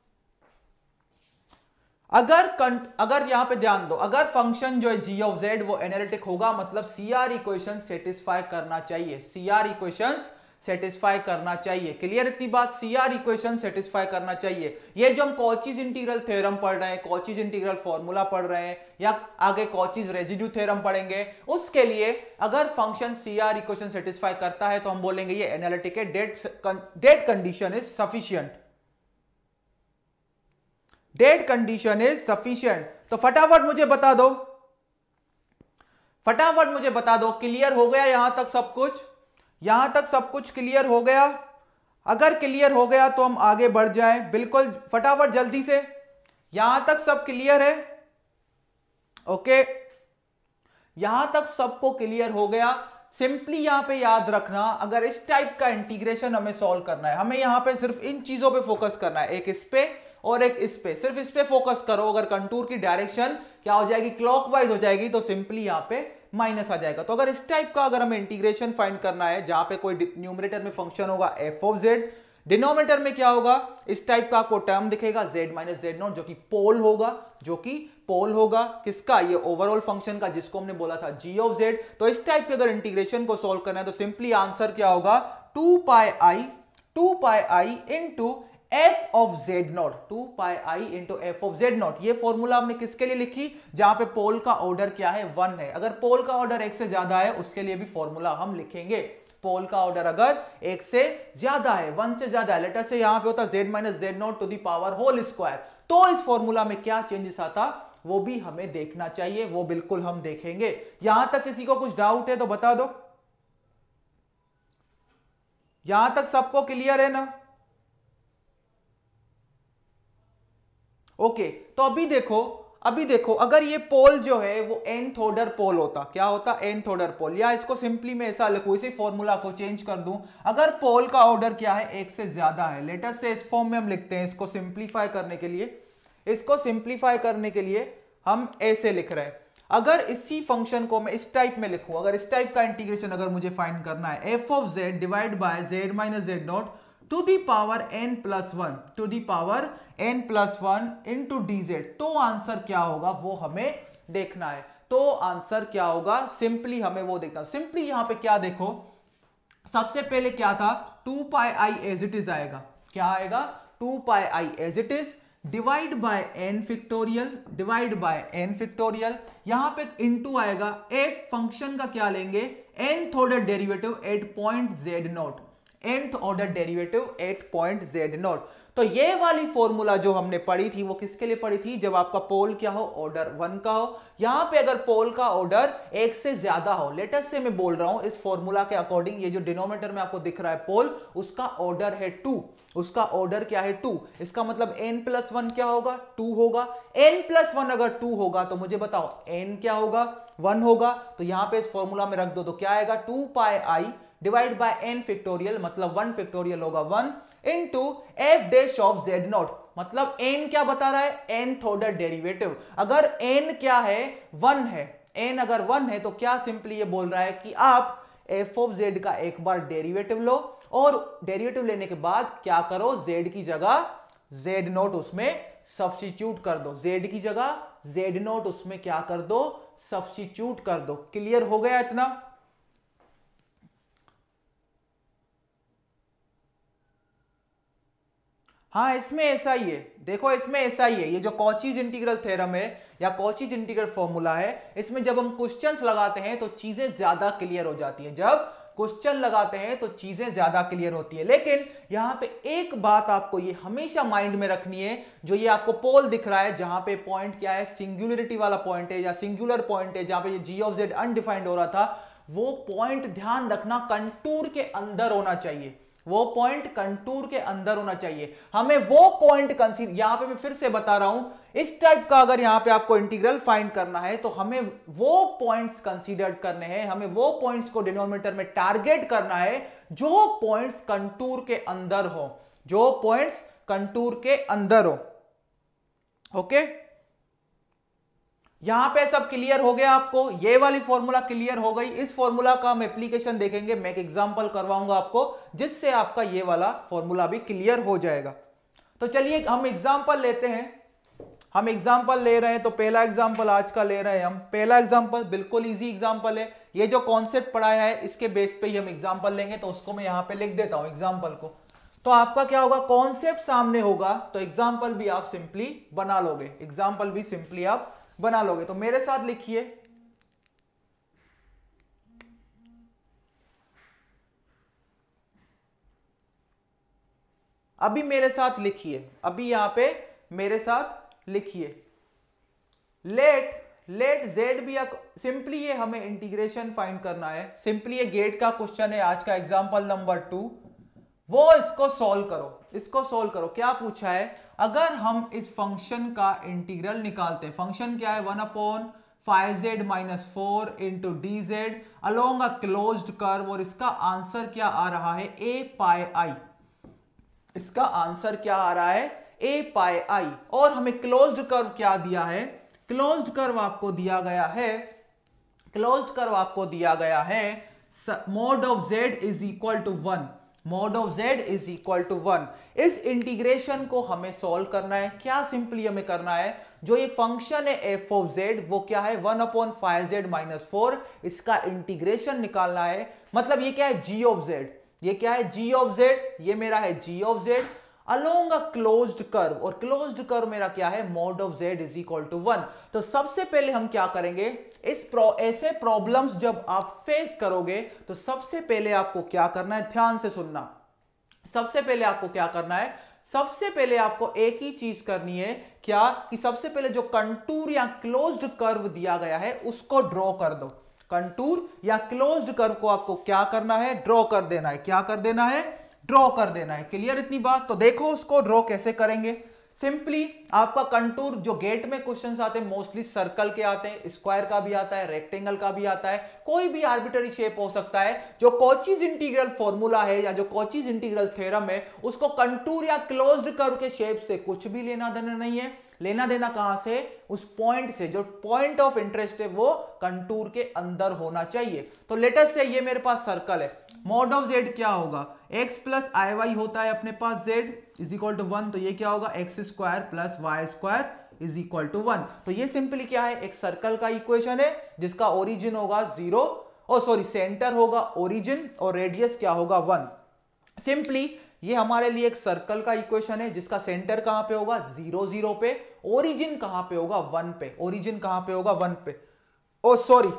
अगर यहां पे ध्यान दो, अगर फंक्शन जो है g ऑफ z वो एनालिटिक होगा, मतलब CR इक्वेशन सेटिस्फाई करना चाहिए, CR इक्वेशंस सेटिस्फाई करना चाहिए। क्लियर इतनी बात? सीआर इक्वेशन सेटिस्फाई करना चाहिए। ये जो हम कॉचीज इंटीग्रल थ्योरम पढ़ रहे हैं, कॉचीज इंटीग्रल फॉर्मूला पढ़ रहे हैं, या आगे कॉचीज रेजिड्यू थ्योरम पढ़ेंगे, उसके लिए अगर फंक्शन सीआर इक्वेशन सेटिस्फाई करता है तो हम बोलेंगे ये एनालिटिक है, that condition is sufficient, that condition is sufficient. तो फटाफट मुझे बता दो, फटाफट मुझे बता दो, क्लियर हो गया यहां तक सब कुछ? यहां तक सब कुछ क्लियर हो गया? अगर क्लियर हो गया तो हम आगे बढ़ जाएं, बिल्कुल फटाफट जल्दी से। यहां तक सब क्लियर है? ओके, यहां तक सबको क्लियर हो गया। सिंपली यहां पे याद रखना, अगर इस टाइप का इंटीग्रेशन हमें सॉल्व करना है, हमें यहां पे सिर्फ इन चीजों पे फोकस करना है, एक इस पे और एक इस पे, सिर्फ इस पे फोकस करो। अगर कंटूर की डायरेक्शन क्या हो जाएगी, क्लॉकवाइज हो जाएगी, तो सिंपली यहां पे माइनस आ जाएगा। तो अगर इस टाइप का अगर हमें इंटीग्रेशन फाइंड करना है जहां पे कोई न्यूमरेटर में फंक्शन होगा एफ ऑफ जेड, डिनोमिनेटर में क्या होगा, इस टाइप का आपको टर्म दिखेगा z माइनस जेड नॉट, जो कि पोल होगा, जो कि पोल होगा किसका, ये ओवरऑल फंक्शन का, जिसको हमने बोला था g ऑफ z। तो इस टाइप के अगर इंटीग्रेशन को सॉल्व करना है तो सिंपली आंसर क्या होगा, 2 pi i into f of z naught, 2 pi i into f of z naught. ये फॉर्मूला हमने किसके लिए लिखी, जहां पे पोल का ऑर्डर क्या है, 1 है। अगर पोल का ऑर्डर 1 से ज्यादा है उसके लिए भी फॉर्मूला हम लिखेंगे। पोल का ऑर्डर अगर 1 से ज्यादा है, 1 से ज्यादा है, लेटर से यहां पे होता z minus z naught to the power whole square, तो इस फॉर्मूला में क्या चेंजेस आता वो भी हमें देखना चाहिए, वो बिल्कुल हम देखेंगे। यहां तक किसी को कुछ डाउट है तो बता दो, यहां तक सबको क्लियर है ना? ओके, तो अभी देखो अगर ये पोल जो है वो nth ऑर्डर पोल होता, क्या होता, nth ऑर्डर पोल, या इसको सिंपली मैं ऐसा लिखूं, इसी फॉर्मूला को चेंज कर दूं, अगर पोल का ऑर्डर क्या है 1 से ज्यादा है, लेटर से इस फॉर्म में हम लिखते हैं, इसको सिंप्लीफाई करने के लिए हम ऐसे लिख रहे हैं। अगर इसी फंक्शन को मैं इस टाइप में लिखूं, अगर इस टाइप का इंटीग्रेशन अगर मुझे फाइंड करना है, f of z divide by z minus z naught to the power n plus one into d z, तो आंसर क्या होगा वो हमें देखना है। तो आंसर क्या होगा, सिंपली हमें वो देखना। सिंपली यहां पे क्या देखो, सबसे पहले क्या था, 2 pi i as it is आएगा, क्या आएगा, 2 pi i as it is divide by n factorial, यहां पे इनटू आएगा, f फंक्शन का क्या लेंगे, nth order derivative at point z naught, nth order derivative at point z naught. तो ये वाली फॉर्मूला जो हमने पढ़ी थी वो किसके लिए पढ़ी थी, जब आपका पोल क्या हो, ऑर्डर 1 का हो। यहां पे अगर पोल का ऑर्डर 1 से ज्यादा हो, लेटेस्ट से मैं बोल रहा हूं, इस फॉर्मूला के अकॉर्डिंग ये जो डिनोमिनेटर में आपको दिख रहा है पोल, उसका ऑर्डर है 2, उसका ऑर्डर क्या है 2, इसका मतलब n प्लस 1 क्या होगा, 2 होगा। n प्लस 1 अगर 2 होगा तो मुझे बताओ n क्या होगा, 1 होगा। तो यहां पे इस फॉर्मूला में रख दो, तो क्या आएगा, 2 pi i divide by n factorial, मतलब 1 फैक्टोरियल होगा 1 into f dash of z naught, मतलब n क्या बता रहा है, nth ऑर्डर डेरिवेटिव। अगर n क्या है, 1 है, n अगर 1 है तो क्या सिंपली ये बोल रहा है कि आप f ऑफ z का एक बार डेरिवेटिव लो, और डेरिवेटिव लेने के बाद क्या करो, z की जगह z नॉट उसमें सब्स्टिट्यूट कर दो, z की जगह z नॉट उसमें क्या कर दो, सब्स्टिट्यूट कर दो। क्लियर हो गया इतना? हाँ, इसमें ऐसा ही है, देखो इसमें ऐसा ही है, ये जो कॉचीज इंटीग्रल थ्योरम है या कॉचीज इंटीग्रल फॉर्मूला है, इसमें जब हम क्वेश्चंस लगाते हैं तो चीजें ज्यादा क्लियर हो जाती है, जब क्वेश्चन लगाते हैं तो चीजें ज्यादा क्लियर होती है। लेकिन यहां पे एक बात आपको ये हमेशा माइंड में रखनी है, जो ये आपको पोल दिख रहा है जहां पे पॉइंट क्या है, सिंगुलरिटी वाला पॉइंट है या सिंगुलर पॉइंट है, जहां पे ये g ऑफ z अनडिफाइंड हो रहा था, वो पॉइंट ध्यान रखना कंटूर के अंदर होना चाहिए, वो पॉइंट कंटूर के अंदर होना चाहिए। हमें वो पॉइंट कंसीडर, यहां पे मैं फिर से बता रहा हूं, इस टाइप का अगर यहां पे आपको इंटीग्रल फाइंड करना है तो हमें वो पॉइंट्स कंसीडर करने हैं, हमें वो पॉइंट्स को डिनोमिनेटर में टारगेट करना है जो पॉइंट्स कंटूर के अंदर हो, जो पॉइंट्स कंटूर के अंदर हो। ओके, यहां पे सब क्लियर हो गया आपको, ये वाली फॉर्मूला क्लियर हो गई। इस फॉर्मूला का हम एप्लीकेशन देखेंगे, मैं एक एग्जांपल करवाऊंगा आपको जिससे आपका ये वाला फॉर्मूला भी क्लियर हो जाएगा। तो चलिए हम एग्जांपल लेते हैं, हम एग्जांपल ले रहे हैं। तो पहला एग्जांपल आज का ले रहे हैं हम, पहला एग्जांपल बिल्कुल इजी एग्जांपल है, ये जो कॉन्सेप्ट पढ़ाया है इसके बेस पे ही हम एग्जांपल लेंगे, तो उसको मैं यहां पे लिख देता हूं एग्जांपल को। तो आपका क्या होगा, कॉन्सेप्ट सामने होगा तो एग्जांपल भी आप सिंपली बना लोगे, एग्जांपल भी सिंपली आप बना लोगे। तो मेरे साथ लिखिए, अभी मेरे साथ लिखिए, अभी यहां पे मेरे साथ लिखिए, लेट जेड भी, सिंपली ये हमें इंटीग्रेशन फाइंड करना है, सिंपली ये गेट का क्वेश्चन है आज का एग्जांपल नंबर 2, वो इसको सॉल्व करो, इसको सॉल्व करो। क्या पूछा है, अगर हम इस फंक्शन का इंटीग्रल निकालते हैं, फंक्शन क्या है 1/5z - 4 into d z along a closed curve, और इसका आंसर क्या आ रहा है a पाई आई, इसका आंसर क्या आ रहा है a पाई आई, और हमें क्लोज्ड कर्व क्या दिया है, क्लोज्ड कर्व आपको दिया गया है, क्लोज्ड कर्व आपको दिया गया है mod of z is equal to 1, mod of z is equal to 1। इस इंटीग्रेशन को हमें सॉल्व करना है, क्या सिंपली हमें करना है, जो ये फंक्शन है f ऑफ z वो क्या है 1/5z - 4, इसका इंटीग्रेशन निकालना है। मतलब ये क्या है g ऑफ z, ये क्या है g ऑफ z, ये मेरा है g of z along a closed curve, और क्लोज्ड कर्व मेरा क्या है mod of z is equal to 1। तो सबसे पहले हम क्या करेंगे, ऐसे प्रॉब्लम्स जब आप फेस करोगे तो सबसे पहले आपको क्या करना है, ध्यान से सुनना, सबसे पहले आपको क्या करना है, सबसे पहले आपको एक ही चीज करनी है, क्या कि सबसे पहले जो कंटूर या क्लोज्ड कर्व दिया गया है उसको ड्रॉ कर दो, कंटूर या क्लोज्ड कर्व को आपको क्या करना है, ड्रॉ कर देना है, क्या कर देना है, ड्रॉ कर देना है। क्लियर इतनी बात, तो देखो उसको ड्रॉ कैसे करेंगे। सिंपली आपका कंटूर जो गेट में क्वेश्चंस आते हैं मोस्टली सर्कल के आते हैं, स्क्वायर का भी आता है, रेक्टेंगल का भी आता है, कोई भी आर्बिट्ररी शेप हो सकता है। जो कॉचीज इंटीग्रल फॉर्मूला है या जो कॉचीज इंटीग्रल थ्योरम है उसको कंटूर या क्लोज्ड कर्व के शेप से कुछ भी लेना देना नहीं है, लेना देना कहां से, उस पॉइंट से, जो पॉइंट ऑफ इंटरेस्ट है वो कंटूर के अंदर होना चाहिए। तो लेटस से ये मेरे पास सर्कल है, mod ऑफ z क्या होगा, x प्लस आई वाई होता है अपने पास z इज इक्वल टू 1, तो ये क्या होगा x square plus y square is equal to 1। तो ये सिंपली क्या है, एक सर्कल का इक्वेशन है जिसका ओरिजिन होगा 0, और सॉरी सेंटर होगा ओरिजिन, और रेडियस क्या होगा 1। सिंपली ये हमारे लिए एक सर्कल का इक्वेशन है जिसका सेंटर कहां पे होगा 0 0 पे, ओरिजिन कहां पे होगा 1 पे, ओरिजिन कहां पे होगा 1 पे। ओ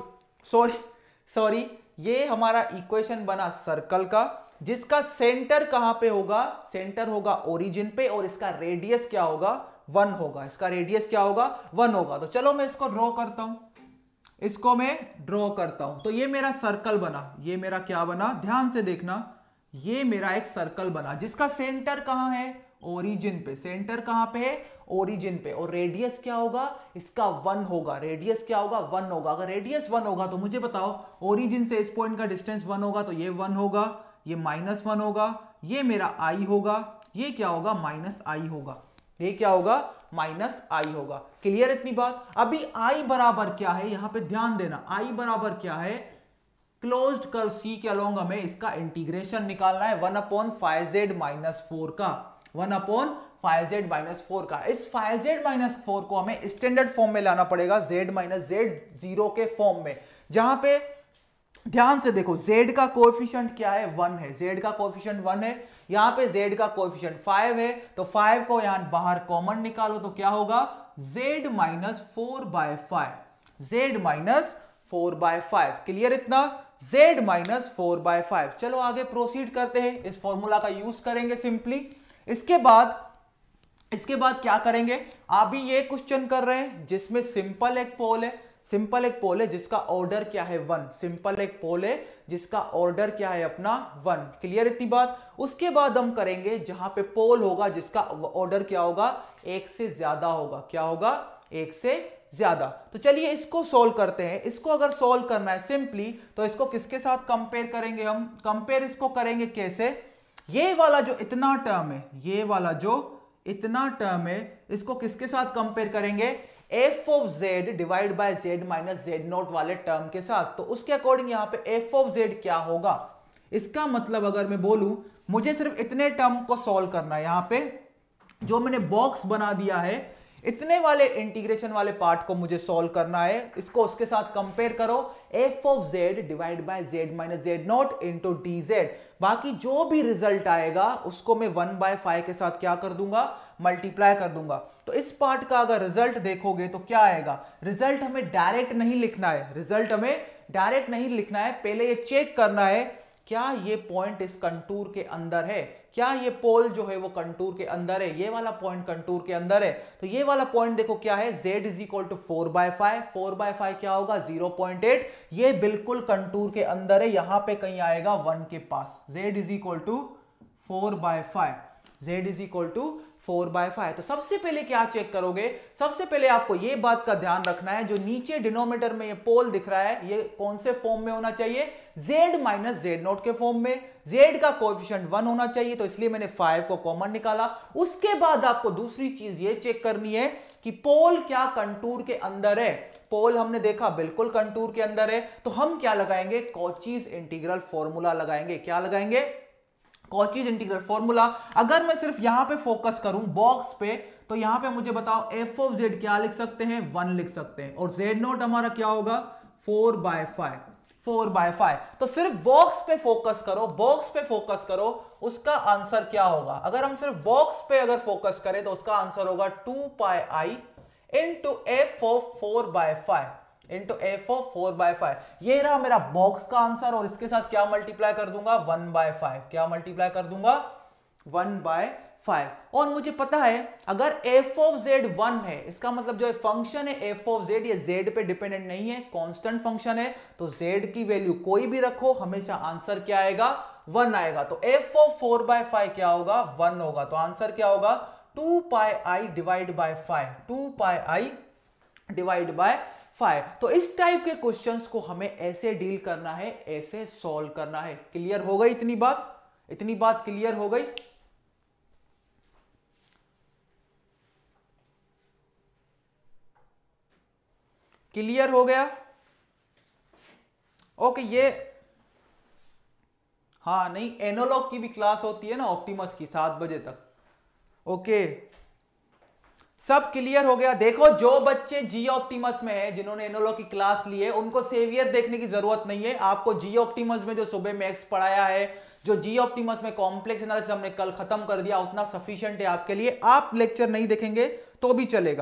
सॉरी ये हमारा इक्वेशन बना सर्कल का जिसका सेंटर कहां पे होगा, सेंटर होगा ओरिजिन पे, और इसका रेडियस क्या होगा 1 होगा, इसका रेडियस क्या होगा 1 होगा। तो चलो मैं इसको ड्रॉ करता हूं, इसको मैं ड्रॉ करता हूं। तो ये मेरा सर्कल बना, ये मेरा क्या बना, ध्यान से देखना, ये मेरा एक सर्कल बना जिसका सेंटर कहां है ओरिजिन पे, सेंटर कहां पे है ओरिजिन पे, और रेडियस क्या होगा इसका 1 होगा, रेडियस क्या होगा 1 होगा। अगर रेडियस 1 होगा तो मुझे बताओ ओरिजिन से इस पॉइंट का डिस्टेंस 1 होगा, तो ये 1 होगा, ये -1 होगा, ये मेरा i होगा, ये क्या होगा -i होगा, ये क्या होगा -i होगा। क्लियर इतनी बात। अभी i बराबर क्या है, यहां पे ध्यान देना, i बराबर क्या है, क्लोज्ड कर्व C के अलोंग हमें इसका इंटीग्रेशन निकालना है 1/5z - 4 का, 1/5z - 4 का। इस 5z - 4 को हमें स्टैंडर्ड फॉर्म में लाना पड़ेगा, z - z0 के फॉर्म में, जहां पे ध्यान से देखो z का कोएफिशिएंट क्या है 1 है, z का कोएफिशिएंट 1 है, यहां पे z का कोएफिशिएंट 5 है, तो 5 को यहां बाहर कॉमन निकालो तो क्या होगा z - 4/5, z - 4/5। क्लियर इतना, z - 4/5। चलो आगे प्रोसीड करते हैं, इस फॉर्मूला का यूज करेंगे सिंपली। इसके बाद क्या करेंगे, अभी ये क्वेश्चन कर रहे हैं जिसमें सिंपल एक पोल है, सिंपल एक पोल है जिसका ऑर्डर क्या है 1, सिंपल एक पोल है जिसका ऑर्डर क्या है अपना 1। क्लियर इतनी बात। उसके बाद हम करेंगे जहां पे पोल होगा जिसका ऑर्डर क्या होगा 1 से ज्यादा होगा, क्या होगा 1 से ज्यादा। तो चलिए इसको सोल्व करते हैं। इसको अगर सोल्व करना है सिंपली तो इसको किसके साथ कंपेयर करेंगे, हम कंपेयर इसको करेंगे कैसे, ये वाला जो इतना टर्म है, ये वाला जो इतना टर्म है इसको किसके साथ कंपेयर करेंगे, f of z divide by z minus z0 वाले टर्म के साथ। तो उसके अकॉर्डिंग यहां पे f ऑफ z क्या होगा, इसका मतलब अगर मैं बोलूं मुझे सिर्फ इतने टर्म को सॉल्व करना है, यहां पे जो मैंने बॉक्स बना दिया है इतने वाले इंटीग्रेशन वाले पार्ट को मुझे सॉल्व करना है। इसको उसके साथ कंपेयर करो, f of z divide by z minus z naught into d z. बाकी जो भी रिजल्ट आएगा उसको मैं 1/5 के साथ क्या कर दूंगा, मल्टीप्लाई कर दूंगा। तो इस पार्ट का अगर रिजल्ट देखोगे तो क्या आएगा, रिजल्ट हमें डायरेक्ट नहीं लिखना है, रिजल्ट हमें डायरेक्ट नहीं लिखना है, पहले ये चेक करना है क्या ये पॉइंट इस कंटूर के अंदर है, क्या ये पोल जो है वो कंटूर के अंदर है, ये वाला पॉइंट कंटूर के अंदर है। तो ये वाला पॉइंट देखो क्या है, z इज इक्वल टू 4/5, 4/5 क्या होगा 0.8, ये बिल्कुल कंटूर के अंदर है, यहां पे कहीं आएगा 1 के पास। z is equal to 4/5, z is equal to 4/5। तो सबसे पहले क्या चेक करोगे, सबसे पहले आपको ये बात का ध्यान रखना है, जो नीचे डिनोमिनेटर में ये पोल दिख रहा है ये कौन से फॉर्म में होना चाहिए, z माइनस जेड नॉट के फॉर्म में, z का कोएफिशिएंट 1 होना चाहिए, तो इसलिए मैंने 5 को कॉमन निकाला। उसके बाद आपको दूसरी चीज ये चेक करनी है कि पोल क्या कंटूर के अंदर है, पोल हमने देखा बिल्कुल कंटूर के अंदर है, तो हम क्या लगाएंगे, कॉचीज इंटीग्रल फॉर्मूला लगाएंगे। क्या लगाएंगे, कॉचीज इंटीग्रल फॉर्मूला। अगर मैं सिर्फ यहां पे फोकस करूं बॉक्स पे, तो यहां पे मुझे बताओ एफ ऑफ जेड क्या लिख सकते हैं, 1 लिख सकते हैं, और जेड नोट हमारा क्या होगा 4/5, 4/5। तो सिर्फ बॉक्स पे फोकस करो, बॉक्स पे फोकस करो, उसका आंसर क्या होगा, अगर हम सिर्फ बॉक्स पे अगर फोकस करें तो उसका आंसर होगा 2πi into f of 4/5 into f of 4/5। ये रहा मेरा बॉक्स का आंसर, और इसके साथ क्या मल्टीप्लाई कर दूंगा 1/5, क्या मल्टीप्लाई कर दूंगा 1/5। और मुझे पता है अगर एफ ऑफ जेड 1 है, इसका मतलब जो फंक्शन है एफ ऑफ जेड ये जेड पे डिपेंडेंट नहीं है, कांस्टेंट फंक्शन है, तो जेड की वैल्यू कोई भी रखो हमेशा आंसर क्या आएगा 1 आएगा। तो एफ ऑफ 4/5 क्या होगा 1 होगा, तो आंसर क्या होगा 2πi divide by 5, 2πi divide by 5। तो इस टाइप के क्वेश्चंस को हमें ऐसे डील करना है, ऐसे सॉल्व करना है। क्लियर हो गई इतनी बात, इतनी बात क्लियर हो गई। क्लियर हो गया, ओके। ये हाँ नहीं, एनोलॉग की भी क्लास होती है ना ऑप्टिमस की 7 बजे तक, ओके। सब क्लियर हो गया। देखो जो बच्चे जी ऑप्टिमस में है, जिन्होंने एनोलॉग की क्लास ली है, उनको सेवियर देखने की जरूरत नहीं है। आपको जी ऑप्टिमस में जो सुबह मैथ्स पढ़ाया है, जो जी ऑप्टिमस में कॉम्प्लेक्स एनालिसिस हमने कल खत्म कर दिया, उतना सफिशिएंट है आपके लिए। आप लेक्चर नहीं देखेंगे तो भी चलेगा।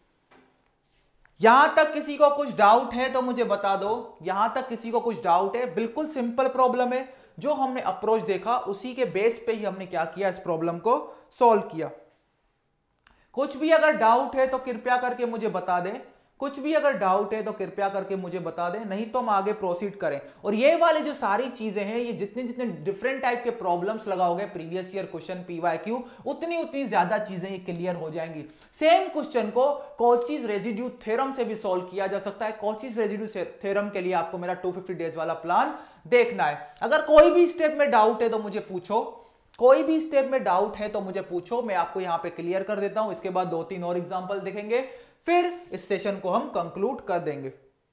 यहां तक किसी को कुछ डाउट है तो मुझे बता दो, यहां तक किसी को कुछ डाउट है? बिल्कुल सिंपल प्रॉब्लम है, जो हमने अप्रोच देखा उसी के बेस पे ही हमने क्या किया, इस प्रॉब्लम को सॉल्व किया। कुछ भी अगर डाउट है तो कृपया करके मुझे बता दें, कुछ भी अगर डाउट है तो कृपया करके मुझे बता दें, नहीं तो हम आगे प्रोसीड करें। और ये वाले जो सारी चीजें हैं, ये जितने जितने डिफरेंट टाइप के प्रॉब्लम्स लगाओगे, प्रीवियस ईयर क्वेश्चन, पीवाईक्यू, उतनी उतनी ज्यादा चीजें ये क्लियर हो जाएंगी। सेम क्वेश्चन को कॉचीज रेजिड्यू थ्योरम से भी सॉल्व किया जा सकता है। कॉचीज रेजिड्यू थ्योरम के लिए आपको मेरा 250 डेज वाला प्लान देखना है। अगर कोई भी स्टेप में डाउट है तो मुझे पूछो, कोई भी स्टेप में डाउट है तो मुझे पूछो, मैं आपको यहां पे क्लियर कर देता हूं। इसके बाद 2-3 और एग्जांपल देखेंगे, फिर इस सेशन को हम कंक्लूड कर देंगे।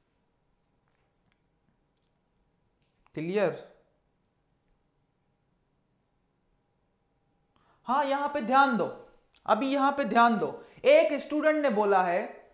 क्लियर? हाँ, यहां पे ध्यान दो, अभी यहां पे ध्यान दो। एक स्टूडेंट ने बोला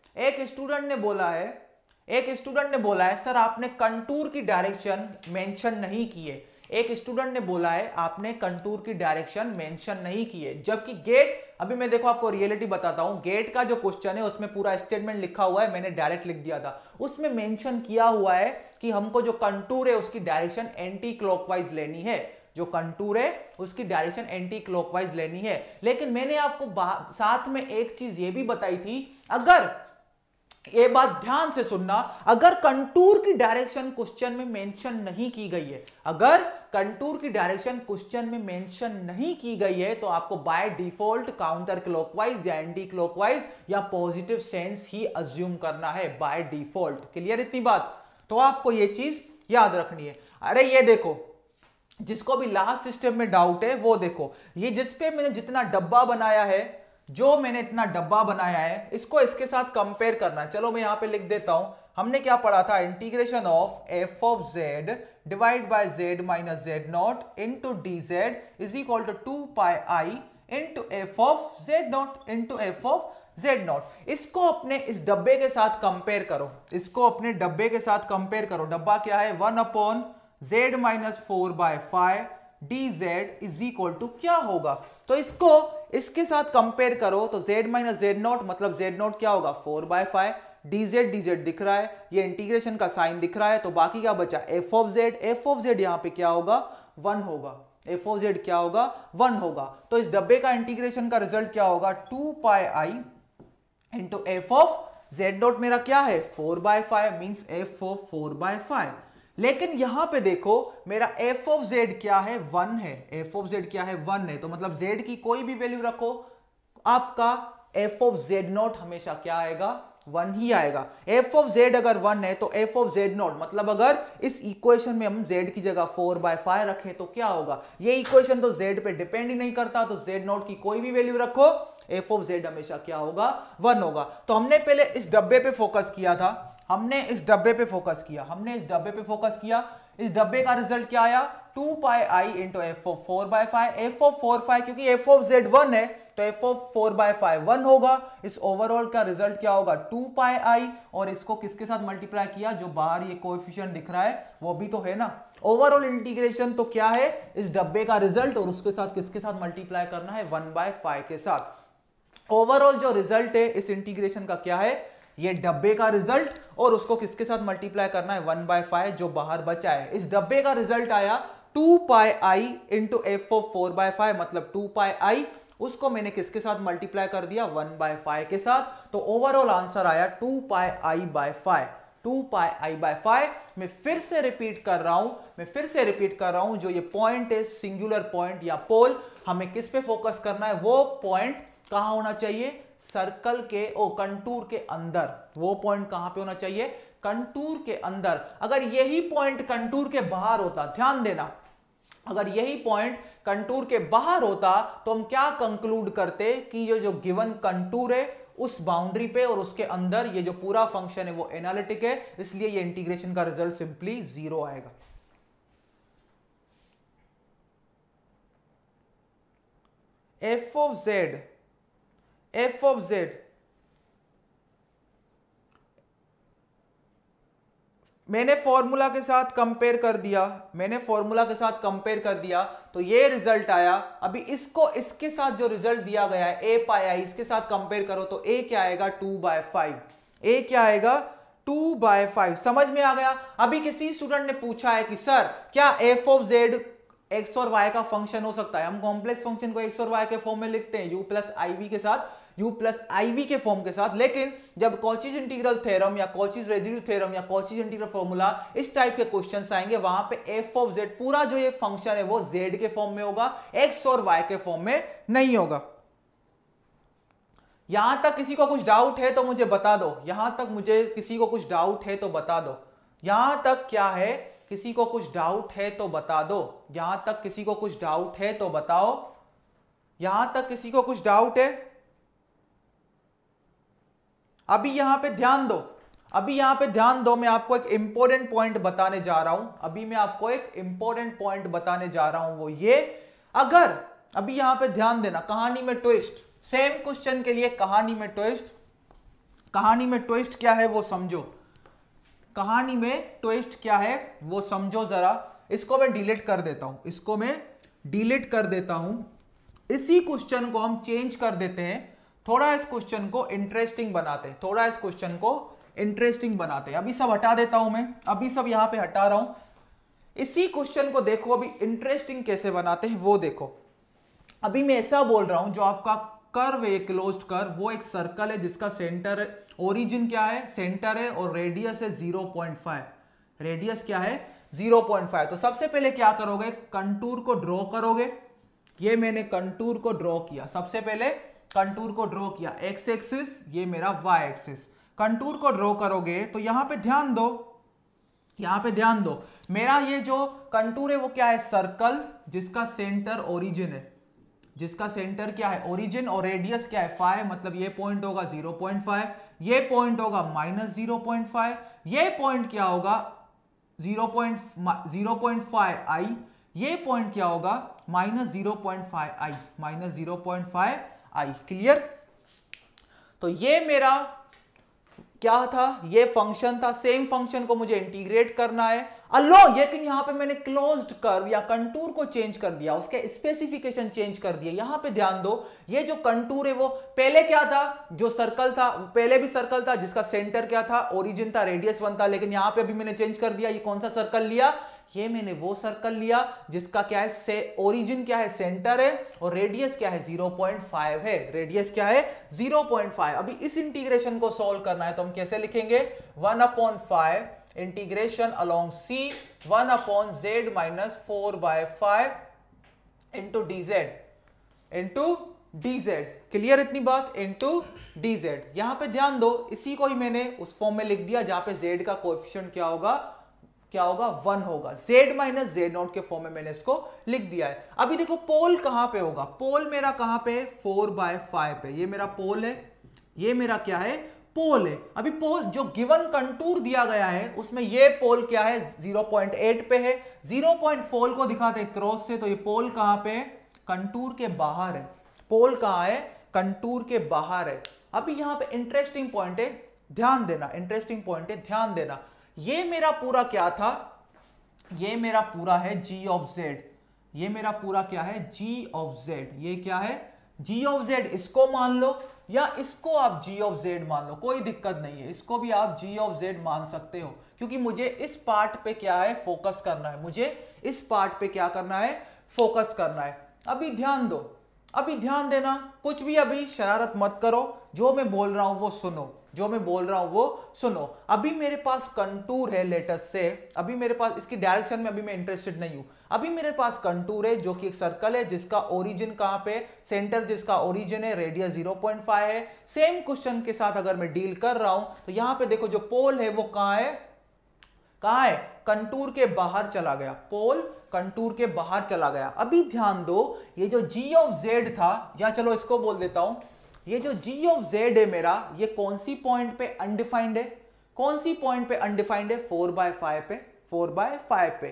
है सर आपने कंटूर की डायरेक्शन मेंशन नहीं की है। एक स्टूडेंट ने बोला है आपने कंटूर की डायरेक्शन मेंशन नहीं की है, जबकि गेट, अभी मैं देखो आपको रियलिटी बताता हूं, गेट का जो क्वेश्चन है उसमें पूरा स्टेटमेंट लिखा हुआ है, मैंने डायरेक्ट लिख दिया था। उसमें मेंशन किया हुआ है कि हमको जो कंटूर है उसकी डायरेक्शन एंटी क्लॉकवाइज लेनी है, जो कंटूर है उसकी डायरेक्शन एंटी क्लॉकवाइज लेनी है। लेकिन मैंने आपको साथ में एक चीज ये भी बताई थी, अगर ये बात ध्यान से सुनना, अगर कंटूर की डायरेक्शन क्वेश्चन में मेंशन नहीं की गई है, अगर कंटूर की डायरेक्शन क्वेश्चन में मेंशन नहीं की गई है, तो आपको बाय डिफॉल्ट काउंटर क्लॉकवाइज या एंटी क्लॉकवाइज या पॉजिटिव सेंस ही अज्यूम करना है बाय डिफॉल्ट। क्लियर इतनी बात? तो आपको ये चीज याद रखनी है। अरे ये देखो, जिसको भी लास्ट स्टेप में डाउट है वो देखो, ये जिसपे मैंने जितना डब्बा बनाया है, जो मैंने इतना डब्बा बनाया है, इसको इसके साथ कंपेयर करना है। चलो मैं यहां पे लिख देता हूं, हमने क्या पढ़ा था, integration of f of z divide by z minus z naught into d z is equal to 2πi into f of z naught into f of z naught. इसको अपने इस डब्बे के साथ कंपेयर करो, इसको अपने डब्बे के साथ कंपेयर करो। डब्बा क्या है 1/z-4/5 dz is equal to क्या होगा, तो इसको इसके साथ कंपेयर करो तो z माइनस जेड नॉट मतलब जेड नॉट क्या होगा 4/5 dz दिख रहा है, ये इंटीग्रेशन का साइन दिख रहा है, तो बाकी क्या बचा f ऑफ z यहां पे क्या होगा 1 होगा, f ऑफ z क्या होगा 1 होगा। तो इस डब्बे का इंटीग्रेशन का रिजल्ट क्या होगा 2 pi i into f of z naught मेरा क्या है 4/5 मींस f ऑफ 4/5। लेकिन यहां पे देखो मेरा f ऑफ z क्या है 1 है, f ऑफ z क्या है 1 है, तो मतलब z की कोई भी वैल्यू रखो आपका f ऑफ z नॉट हमेशा क्या आएगा 1 ही आएगा। f ऑफ z अगर 1 है तो f ऑफ z नॉट मतलब अगर इस इक्वेशन में हम z की जगह 4/5 रखें तो क्या होगा, ये इक्वेशन तो z पे डिपेंड ही नहीं करता, तो z नॉट की कोई भी वैल्यू रखो f ऑफ z हमेशा क्या होगा 1 होगा। तो हमने पहले इस डब्बे पे फोकस किया था, हमने इस डब्बे पे फोकस किया, इस डब्बे का रिजल्ट क्या आया 2 pi i into f of 4/5, f of 4/5 क्योंकि एफ ऑफ जेड 1 है तो एफ ऑफ 4/5 1 होगा। इस ओवरऑल का रिजल्ट क्या होगा 2 पाई आई, और इसको किसके साथ मल्टीप्लाई किया, जो बाहर ये कोएफिशिएंट दिख रहा है वो भी तो है ना। ओवरऑल इंटीग्रेशन तो क्या है इस डब्बे का रिजल्ट, और उसके साथ किसके साथ मल्टीप्लाई करना है 1/5 के साथ। ओवरऑल जो रिजल्ट है इस इंटीग्रेशन का क्या है ये डब्बे का रिजल्ट, और उसको किसके साथ मल्टीप्लाई करना है 1/5 जो बाहर बचा है। इस डब्बे का रिजल्ट आया 2 pi i into f of 4/5 मतलब 2 पाई आई, उसको मैंने किसके साथ मल्टीप्लाई कर दिया 1/5 के साथ, तो ओवरऑल आंसर आया 2 पाई आई बाय 5। 2 पाई आई बाय 5। मैं फिर से रिपीट कर रहा हूं जो ये पॉइंट है सिंगुलर पॉइंट या पोल, हमें किस पे फोकस करना है, वो पॉइंट कहां होना चाहिए सर्कल के कंटूर के अंदर। वो पॉइंट कहां पे होना चाहिए कंटूर के अंदर। अगर यही पॉइंट कंटूर के बाहर होता, ध्यान देना, अगर यही पॉइंट कंटूर के बाहर होता तो हम क्या कंक्लूड करते कि ये जो गिवन कंटूर है उस बाउंड्री पे और उसके अंदर ये जो पूरा फंक्शन है वो एनालिटिक है, इसलिए ये इंटीग्रेशन का रिजल्ट सिंपली 0 आएगा। एफ ऑफ जेड मैंने फॉर्मूला के साथ कंपेयर कर दिया, तो ये रिजल्ट आया। अभी इसको इसके साथ जो रिजल्ट दिया गया है ए पाई आई, इसके साथ कंपेयर करो तो ए क्या आएगा 2/5, ए क्या आएगा 2/5। समझ में आ गया। अभी किसी स्टूडेंट ने पूछा है कि सर क्या एफ ऑफ जेड एक्स और वाई का फंक्शन हो सकता है। हम कॉम्प्लेक्स फंक्शन को एक्स और वाई के फॉर्म में लिखते हैं u प्लस आई वी के फॉर्म के साथ, लेकिन जब कॉचीज इंटीग्रल थ्योरम या कॉचीज रेजिड्यू थ्योरम या कॉचीज इंटीग्रल फॉर्मूला इस टाइप के क्वेश्चंस आएंगे, वहां पे एफ ऑफ जेड पूरा जो ये फंक्शन है वो जेड के फॉर्म में होगा, एक्स और वाई के फॉर्म में नहीं होगा। यहां तक किसी को कुछ डाउट है तो मुझे बता दो, यहां तक मुझे किसी को कुछ डाउट है तो बता दो, यहां तक क्या है किसी को कुछ डाउट है तो बता दो, यहां तक किसी को कुछ डाउट है तो बताओ, यहां तक किसी को कुछ डाउट है। अभी यहां पे ध्यान दो, मैं आपको एक इंपॉर्टेंट पॉइंट बताने जा रहा हूं, वो ये, अगर अभी यहां पे ध्यान देना, कहानी में ट्विस्ट, सेम क्वेश्चन के लिए कहानी में ट्विस्ट क्या है वो समझो, कहानी में ट्विस्ट क्या है वो समझो जरा। इसको मैं डिलीट कर देता हूं, इसी क्वेश्चन को हम चेंज कर देते हैं, थोड़ा इस क्वेश्चन को इंटरेस्टिंग बनाते हैं, अभी सब हटा देता हूं मैं, अभी सब यहां पे हटा रहा हूं। इसी क्वेश्चन को देखो अभी इंटरेस्टिंग कैसे बनाते हैं वो देखो। अभी मैं ऐसा बोल रहा हूं जो आपका कर्व है, क्लोज्ड कर्व, वो एक सर्कल है जिसका सेंटर ओरिजिन क्या है सेंटर है और रेडियस है 0.5, रेडियस क्या है 0.5। तो सबसे पहले क्या करोगे कंटूर को ड्रॉ करोगे, ये मैंने कंटूर को ड्रॉ किया, सबसे पहले कंटूर को ड्रॉ किया, एक्स एक्सिस ये मेरा वाई एक्सिस, कंटूर को ड्रॉ करोगे तो यहां पे ध्यान दो, मेरा ये जो कंटूर है वो क्या है सर्कल जिसका सेंटर ओरिजिन है, जिसका सेंटर क्या है ओरिजिन, और रेडियस क्या है 5, मतलब ये पॉइंट होगा 0.5, ये पॉइंट होगा -0.5, ये पॉइंट क्या होगा 0.5 आई, ये पॉइंट क्या होगा -0.5 आई, क्लियर। तो ये मेरा क्या था, ये फंक्शन था, सेम फंक्शन को मुझे इंटीग्रेट करना है अलोंग, लेकिन यहां पे मैंने क्लोज्ड कर्व या कंटूर को चेंज कर दिया, उसके स्पेसिफिकेशन चेंज कर दिया। यहां पे ध्यान दो, ये जो कंटूर है वो पहले क्या था, जो सर्कल था पहले भी सर्कल था जिसका सेंटर क्या था, ओरिजिन था, रेडियस 1 था, लेकिन यहां पे अभी मैंने चेंज कर दिया। ये कौन सा सर्कल लिया, ये मैंने वो सर्कल लिया जिसका क्या है, से ओरिजिन क्या है, सेंटर है, और रेडियस क्या है, 0.5 है, रेडियस क्या है 0.5। अभी इस इंटीग्रेशन को सॉल्व करना है तो हम कैसे लिखेंगे, 1/5 integration along c 1/z minus 4/5 into dz। Clear इतनी बात, इंटू dz। यहां पे ध्यान दो, इसी को ही मैंने उस फॉर्म में लिख दिया जहां पे z का कोएफिशिएंट क्या होगा 1 होगा, z माइनस z0 के फॉर्म में मैंने इसको लिख दिया है। अभी देखो पोल कहां पे होगा, पोल मेरा कहां पे, 4/5 पे, ये मेरा पोल है, ये मेरा क्या है, पोल है। अभी पोल जो गिवन कंटूर दिया गया है उसमें ये पोल क्या है, 0.8 पे है। 0. पोल को दिखाते हैं क्रॉस से, तो ये पोल कहां पे है, कंटूर के बाहर है, पोल कहां है, कंटूर के बाहर है। अभी यहां पे इंटरेस्टिंग पॉइंट है, ध्यान देना, इंटरेस्टिंग पॉइंट है, ध्यान देना। ये मेरा पूरा क्या था, ये मेरा पूरा है g ऑफ z, ये मेरा पूरा क्या है, g ऑफ z, ये क्या है g ऑफ z। इसको मान लो या इसको आप g ऑफ z मान लो, कोई दिक्कत नहीं है, इसको भी आप g ऑफ z मान सकते हो, क्योंकि मुझे इस पार्ट पे क्या है, फोकस करना है, मुझे इस पार्ट पे क्या करना है, फोकस करना है। अभी ध्यान दो, अभी ध्यान देना, कुछ भी अभी शरारत मत करो, जो मैं बोल रहा हूं वो सुनो, जो मैं बोल रहा हूं वो सुनो। अभी मेरे पास कंटूर है, लेटस से, अभी मेरे पास इसकी डायरेक्शन में अभी मैं इंटरेस्टेड नहीं हूं। अभी मेरे पास कंटूर है जो कि एक सर्कल है जिसका ओरिजिन कहां पे, सेंटर जिसका ओरिजिन है, रेडियस 0.5 है। सेम क्वेश्चन के साथ अगर मैं डील कर रहा हूं तो यहां पे देखो जो पोल है वो कहां है, कहां है, कंटूर के बाहर चला गया, पोल कंटूर के बाहर चला गया। अभी ध्यान दो, ये जो g ऑफ z था, या चलो इसको बोल देता हूं, ये जो g ऑफ z है मेरा, ये कौन सी पॉइंट पे अनडिफाइंड है, कौन सी पॉइंट पे अनडिफाइंड है, 4/5 पे, 4/5 पे।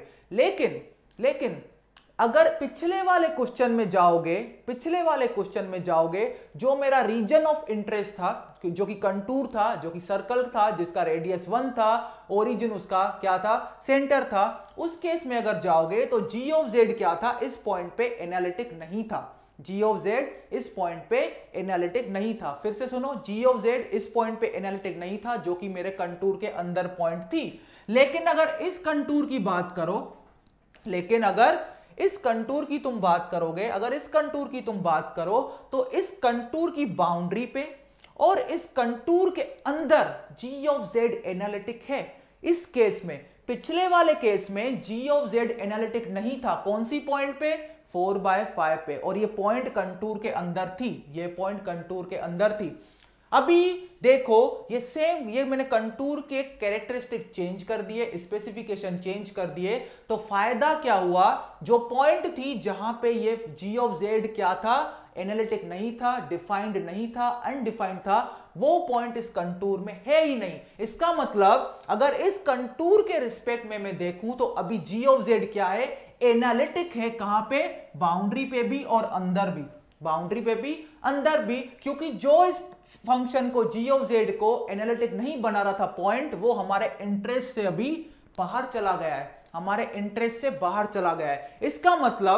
लेकिन अगर पिछले वाले क्वेश्चन में जाओगे, पिछले वाले क्वेश्चन में जाओगे, जो मेरा रीजन ऑफ इंटरेस्ट था, जो कि कंटूर था, जो कि सर्कल था जिसका रेडियस 1 था, ओरिजिन उसका क्या था, सेंटर था, उस केस में अगर जाओगे तो g ऑफ z क्या था, इस पॉइंट पे एनालिटिक नहीं था, g ऑफ z इस पॉइंट पे एनालिटिक नहीं था। फिर से सुनो, g ऑफ z इस पॉइंट पे एनालिटिक नहीं था, जो कि मेरे कंटूर के अंदर पॉइंट थी। लेकिन अगर इस कंटूर की बात करो, लेकिन अगर इस कंटूर की तुम बात करोगे, अगर इस कंटूर की तुम बात करो तो इस कंटूर की बाउंड्री पे और इस कंटूर के अंदर g ऑफ z एनालिटिक है। इस केस में, पिछले वाले केस में g ऑफ z एनालिटिक नहीं था, कौन सी पॉइंट पे, 4/5 पे, और ये पॉइंट कंटूर के अंदर थी, ये पॉइंट कंटूर के अंदर थी। अभी देखो ये सेम, ये मैंने कंटूर के कैरेक्टरिस्टिक चेंज कर दिए, स्पेसिफिकेशन चेंज कर दिए, तो फायदा क्या हुआ, जो पॉइंट थी जहां पे ये g ऑफ z क्या था, एनालिटिक नहीं था, डिफाइंड नहीं था, अनडिफाइंड था, वो पॉइंट इस कंटूर में है ही नहीं। इसका मतलब अगर इस कंटूर के रिस्पेक्ट में मैं देखूं तो अभी g ऑफ z क्या है, एनालिटिक है, कहां पे, बाउंड्री पे भी और अंदर भी, बाउंड्री पे भी अंदर भी, क्योंकि जो इस फंक्शन को g ऑफ z को एनालिटिक नहीं बना रहा था पॉइंट, वो हमारे इंटरेस्ट से अभी बाहर चला गया है, हमारे इंटरेस्ट से बाहर चला गया है। इसका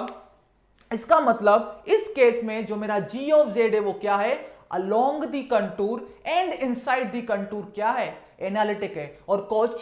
मतलब इस केस में जो मेरा g ऑफ z है वो क्या है, along the contour and inside the contour क्या है, एनालिटिक है। और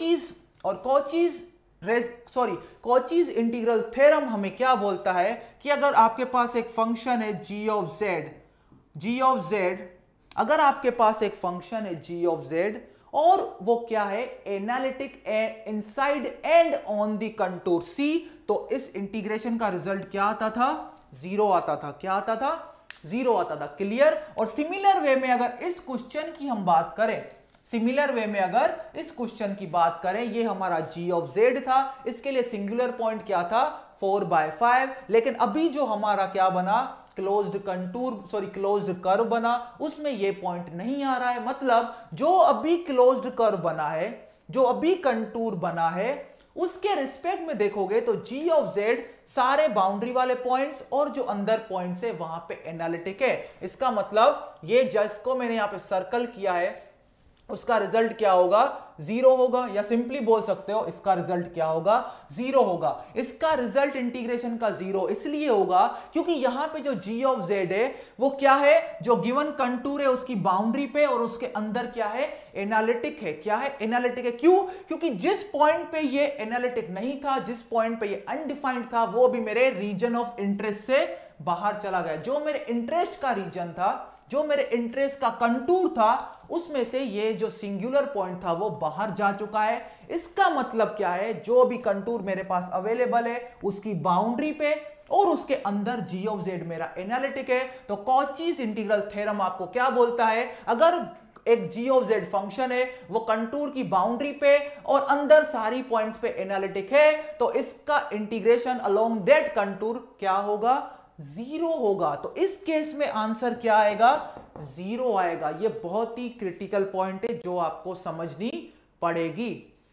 कॉचीज इंटीग्रल थ्योरम हमें क्या बोलता है कि अगर आपके पास एक फंक्शन है g ऑफ z, अगर आपके पास एक फंक्शन है g ऑफ z और वो क्या है, analytic inside and on the contour c, तो इस इंटीग्रेशन का रिजल्ट क्या आता था, 0 आता था। क्या आता था, 0 आता था। क्लियर। और सिमिलर वे में अगर इस क्वेश्चन की हम बात करें, सिमिलर वे में अगर इस क्वेश्चन की बात करें, ये हमारा g ऑफ z था, इसके लिए सिंगुलर पॉइंट क्या था, 4/5, लेकिन अभी जो हमारा क्या बना, क्लोज्ड कर्व बना, उसमें ये पॉइंट नहीं आ रहा है। मतलब जो अभी क्लोज्ड कर्व बना है, जो अभी कंटूर बना है, उसके रिस्पेक्ट में देखोगे तो g ऑफ z सारे बाउंड्री वाले पॉइंट्स और जो अंदर पॉइंट्स है वहां पे एनालिटिक है। इसका मतलब ये जिसको मैंने यहां पे सर्कल किया है उसका रिजल्ट क्या होगा, 0 होगा, या सिंपली बोल सकते हो इसका रिजल्ट क्या होगा, 0 होगा। इसका रिजल्ट इंटीग्रेशन का 0 इसलिए होगा क्योंकि यहां पे जो g ऑफ z है वो क्या है, जो गिवन कंटूर है उसकी बाउंड्री पे और उसके अंदर क्या है, एनालिटिक है। क्या है, एनालिटिक है। क्यों, क्योंकि जिस पॉइंट पे ये एनालिटिक नहीं था, जिस पॉइंट पे ये अनडिफाइंड था, वो भी मेरे रीजन ऑफ इंटरेस्ट से बाहर चला गया। जो मेरे इंटरेस्ट का रीजन था, जो मेरे इंटरेस्ट का कंटूर था, उसमें से ये जो सिंगुलर पॉइंट था वो बाहर जा चुका है। इसका मतलब क्या है, जो भी कंटूर मेरे पास अवेलेबल है उसकी बाउंड्री पे और उसके अंदर g ऑफ z मेरा एनालिटिक है। तो कॉचीज इंटीग्रल थ्योरम आपको क्या बोलता है, अगर एक g ऑफ z फंक्शन है वो कंटूर की बाउंड्री पे और अंदर सारी पॉइंट्स पे एनालिटिक है, तो इसका इंटीग्रेशन अलोंग दैट कंटूर क्या होगा, 0 होगा। तो इस केस में आंसर क्या आएगा, 0 आएगा। ये बहुत ही क्रिटिकल पॉइंट है जो आपको समझनी पड़ेगी।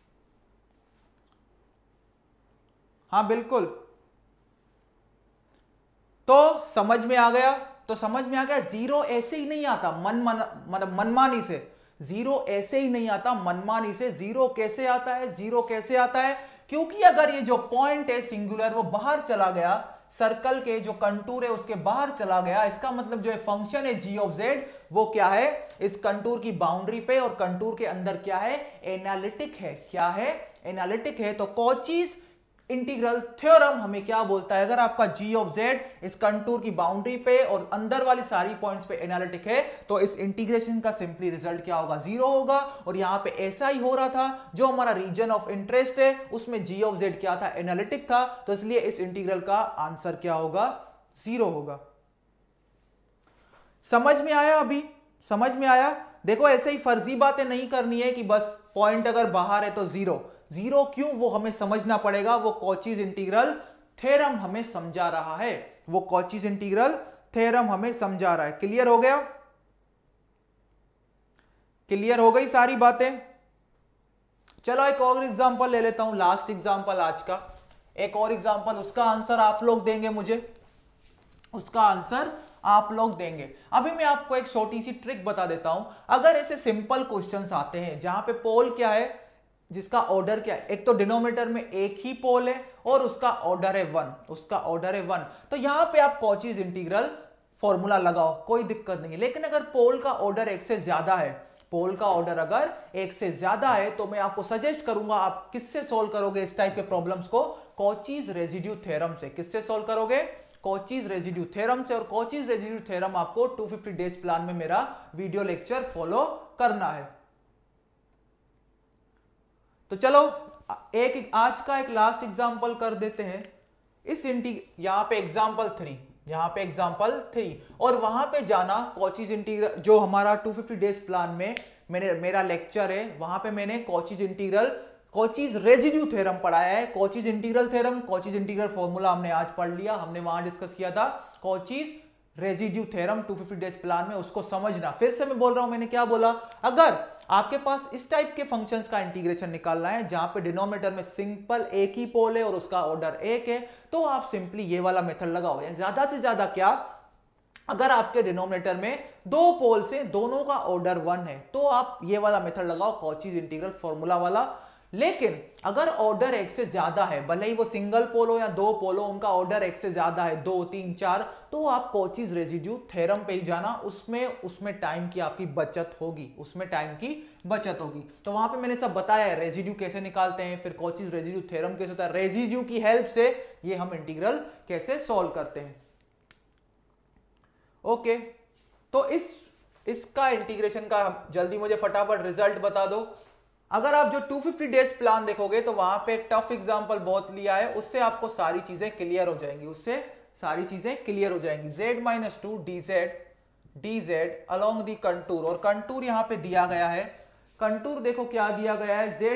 हाँ बिल्कुल, तो समझ में आ गया, तो समझ में आ गया। 0 ऐसे ही नहीं आता मनमानी से, 0 ऐसे ही नहीं आता मनमानी से। 0 कैसे आता है, 0 कैसे आता है, क्योंकि अगर ये जो पॉइंट है सिंगुलर वो बाहर चला गया, सर्कल के जो कंटूर है उसके बाहर चला गया, इसका मतलब जो फंक्शन है g ऑफ z वो क्या है, इस कंटूर की बाउंड्री पे और कंटूर के अंदर क्या है, एनालिटिक है। क्या है, एनालिटिक है। तो कॉचीज इंटीग्रल थ्योरम हमें क्या बोलता है, अगर आपका g ऑफ z इस कंटूर की बाउंड्री पे और अंदर वाली सारी पॉइंट्स पे एनालिटिक है, तो इस इंटीग्रेशन का सिंपली रिजल्ट क्या होगा, 0 होगा। और यहां पे ऐसा ही हो रहा था, जो हमारा रीजन ऑफ इंटरेस्ट है उसमें g ऑफ z क्या था, एनालिटिक था, तो इसलिए इस इंटीग्रल का आंसर क्या होगा, 0 होगा। समझ में आया, अभी समझ में आया। देखो ऐसे ही फर्जी बातें नहीं करनी है कि बस पॉइंट अगर बाहर है तो 0 क्यों, वो हमें समझना पड़ेगा। वो कॉचीज इंटीग्रल थ्योरम हमें समझा रहा है, वो कॉचीज इंटीग्रल थ्योरम हमें समझा रहा है। क्लियर हो गया, क्लियर हो गई सारी बातें। चलो एक और एग्जांपल ले लेता हूं, लास्ट एग्जांपल आज का, एक और एग्जांपल, उसका आंसर आप लोग देंगे मुझे, उसका आंसर आप लोग देंगे। अभी मैं आपको एक छोटी सी ट्रिक बता देता हूं। अगर ऐसे सिंपल क्वेश्चंस आते हैं जहां पे पोल क्या है, जिसका ऑर्डर क्या है, एक तो डिनोमिनेटर में एक ही पोल है और उसका ऑर्डर है 1, उसका ऑर्डर है 1, तो यहां पे आप कॉचीज इंटीग्रल फॉर्मूला लगाओ, कोई दिक्कत नहीं। लेकिन अगर पोल का ऑर्डर एक से ज्यादा है, पोल का ऑर्डर अगर एक से ज्यादा है, तो मैं आपको सजेस्ट करूंगा आप किससे सॉल्व करोगे इस टाइप के प्रॉब्लम्स को, कॉचीज रेजिड्यू थ्योरम से। किससे सॉल्व करोगे, कॉचीज रेजिड्यू थ्योरम से। और कॉचीज रेजिड्यू थ्योरम आपको 250 डेज प्लान में मेरा वीडियो लेक्चर फॉलो करना है। तो चलो एक आज का एक लास्ट एग्जांपल कर देते हैं। इस यहां पे एग्जांपल 3, यहां पे एग्जांपल 3, और वहां पे जाना कॉचीज इंटीग्रल, जो हमारा 250 डेज प्लान में मेरा लेक्चर है, वहां पे मैंने Cauchy's integral, Cauchy's residue theorem पढ़ाया है। Cauchy's integral theorem, Cauchy's integral formula हमने आज पढ़ लिया, हमने वहां डिस्कस किया था Cauchy's residue theorem 250 days plan में, उसको समझना। फिर से मैं बोल रहा हूं, मैंने क्या बोला, अगर आपके पास इस टाइप के फंक्शंस का इंटीग्रेशन निकालना है जहां पे डिनोमिनेटर में सिंपल एक ही पोल है और उसका ऑर्डर 1 है, तो आप सिंपली ये वाला मेथड लगाओ। ज्यादा से ज्यादा क्या, अगर आपके डिनोमिनेटर में 2 पोल से दोनों का ऑर्डर 1 है, तो आप ये वाला मेथड लगाओ, कॉचीज इंटीग्रल फॉर्मूला वाला। लेकिन अगर ऑर्डर 1 से ज्यादा है, भले ही वो सिंगल पोल हो या 2 पोल हो, उनका ऑर्डर 1 से ज्यादा है, 2, 3, 4, तो आप कॉचीज रेजिड्यू थ्योरम पे ही जाना, उसमें टाइम की आपकी बचत होगी, उसमें टाइम की बचत होगी। तो वहां पे मैंने सब बताया है, रेजिड्यू कैसे निकालते हैं, फिर कॉचीज रेजिड्यू थ्योरम कैसे होता है, रेजिड्यू की हेल्प से ये हम इंटीग्रल कैसे सॉल्व करते हैं। ओके, तो इसका इंटीग्रेशन का जल्दी मुझे फटाफट रिजल्ट बता दो। अगर आप जो 250 डेज प्लान देखोगे तो वहां पे एक टफ एग्जांपल बहुत लिया है, उससे आपको सारी चीजें क्लियर हो जाएंगी, उससे सारी चीजें क्लियर हो जाएंगी। z-2 dz along the contour, और कंटूर यहां पे दिया गया है, कंटूर देखो क्या दिया गया है, z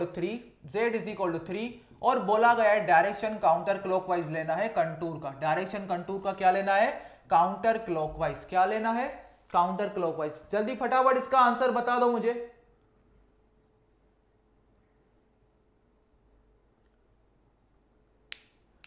= 3, और बोला गया है डायरेक्शन काउंटर क्लॉकवाइज लेना है कंटूर का। डायरेक्शन कंटूर का क्या लेना है, काउंटर क्लॉकवाइज। क्या लेना है, काउंटर क्लॉकवाइज। जल्दी फटाफट इसका आंसर बता दो मुझे।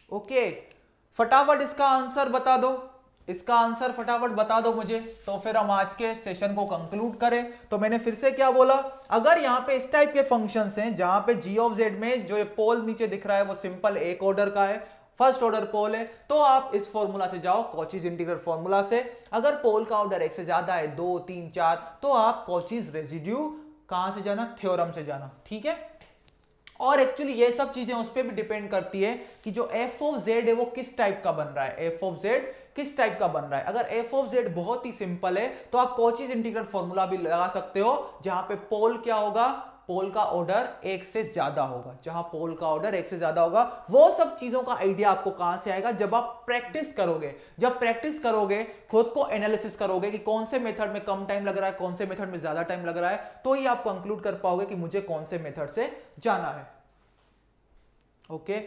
ओके, फटाफट इसका आंसर बता दो, इसका आंसर फटाफट बता दो मुझे, तो फिर हम आज के सेशन को कंक्लूड करें। तो मैंने फिर से क्या बोला, अगर यहाँ पे इस टाइप के फंक्शंस हैं जहां पे g ऑफ z में जो ये पोल नीचे दिख रहा है वो सिंपल एक ऑर्डर का है, फर्स्ट ऑर्डर पोल है, तो आप इस फॉर्मूला से जाओ, कॉचीज इंटीग्रल फॉर्मूला से। अगर पोल का ऑर्डर एक से ज्यादा है, 2 3 4, तो आप कॉचीज रेसिड्यू कहां से जाना, थ्योरम से जाना, ठीक है। और एक्चुअली ये सब चीजें उस पर भी डिपेंड करती है कि जो f ऑफ z है वो किस टाइप का बन रहा है, f ऑफ z किस टाइप का बन रहा है। अगर f ऑफ z बहुत ही सिंपल है तो आप कॉचीज इंटीग्रल फॉर्मूला भी लगा सकते हो, जहां पे पोल क्या होगा, पोल का ऑर्डर एक से ज्यादा होगा, जहां पोल का ऑर्डर एक से ज्यादा होगा। वो सब चीजों का आइडिया आपको कहां से आएगा, जब आप प्रैक्टिस करोगे। जब प्रैक्टिस करोगे, खुद को एनालिसिस करोगे कि कौन से मेथड में कम टाइम लग रहा है, कौन से मेथड में ज्यादा टाइम लग रहा है, तो ही आप कंक्लूड कर पाओगे कि मुझे कौन से मेथड से जाना है। ओके,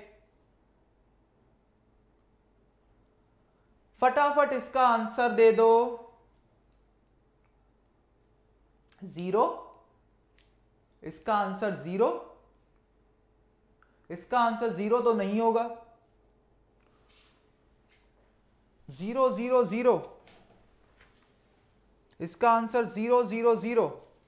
फटाफट इसका आंसर दे दो। 0, इसका आंसर 0, इसका आंसर 0 तो नहीं होगा। 0 0 0, इसका आंसर 0 0 0।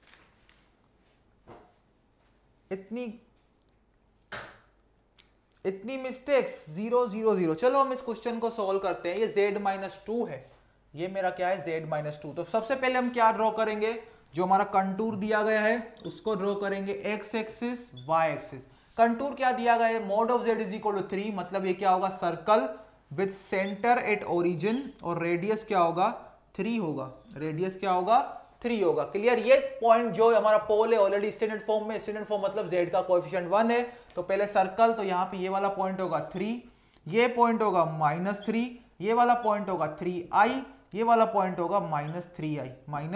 इतनी मिस्टेक्स, 0 0 0। चलो हम इस क्वेश्चन को सॉल्व करते हैं। ये z-2 है, ये मेरा क्या है, z-2। तो सबसे पहले हम क्या ड्रॉ करेंगे, जो हमारा कंटूर दिया गया है उसको ड्रॉ करेंगे, x axis y axis. Contour क्या दिया गया है, mod of z is equal to 3, मतलब ये क्या होगा, circle with centre at origin, और रेडियस क्या होगा, 3 होगा, रेडियस क्या होगा, 3 होगा। क्लियर। ये पॉइंट जो हमारा पोल है ऑलरेडी स्टैंडर्ड फॉर्म में, स्टैंडर्ड फॉर्म मतलब z का कोएफिशिएंट 1 है, तो पहले सर्कल, तो यहाँ पे ये वाला पॉइंट होगा 3, ये पॉइंट होगा -3, ये वाला पॉइंट होगा 3i, ये वाला पॉइंट होगा -3i,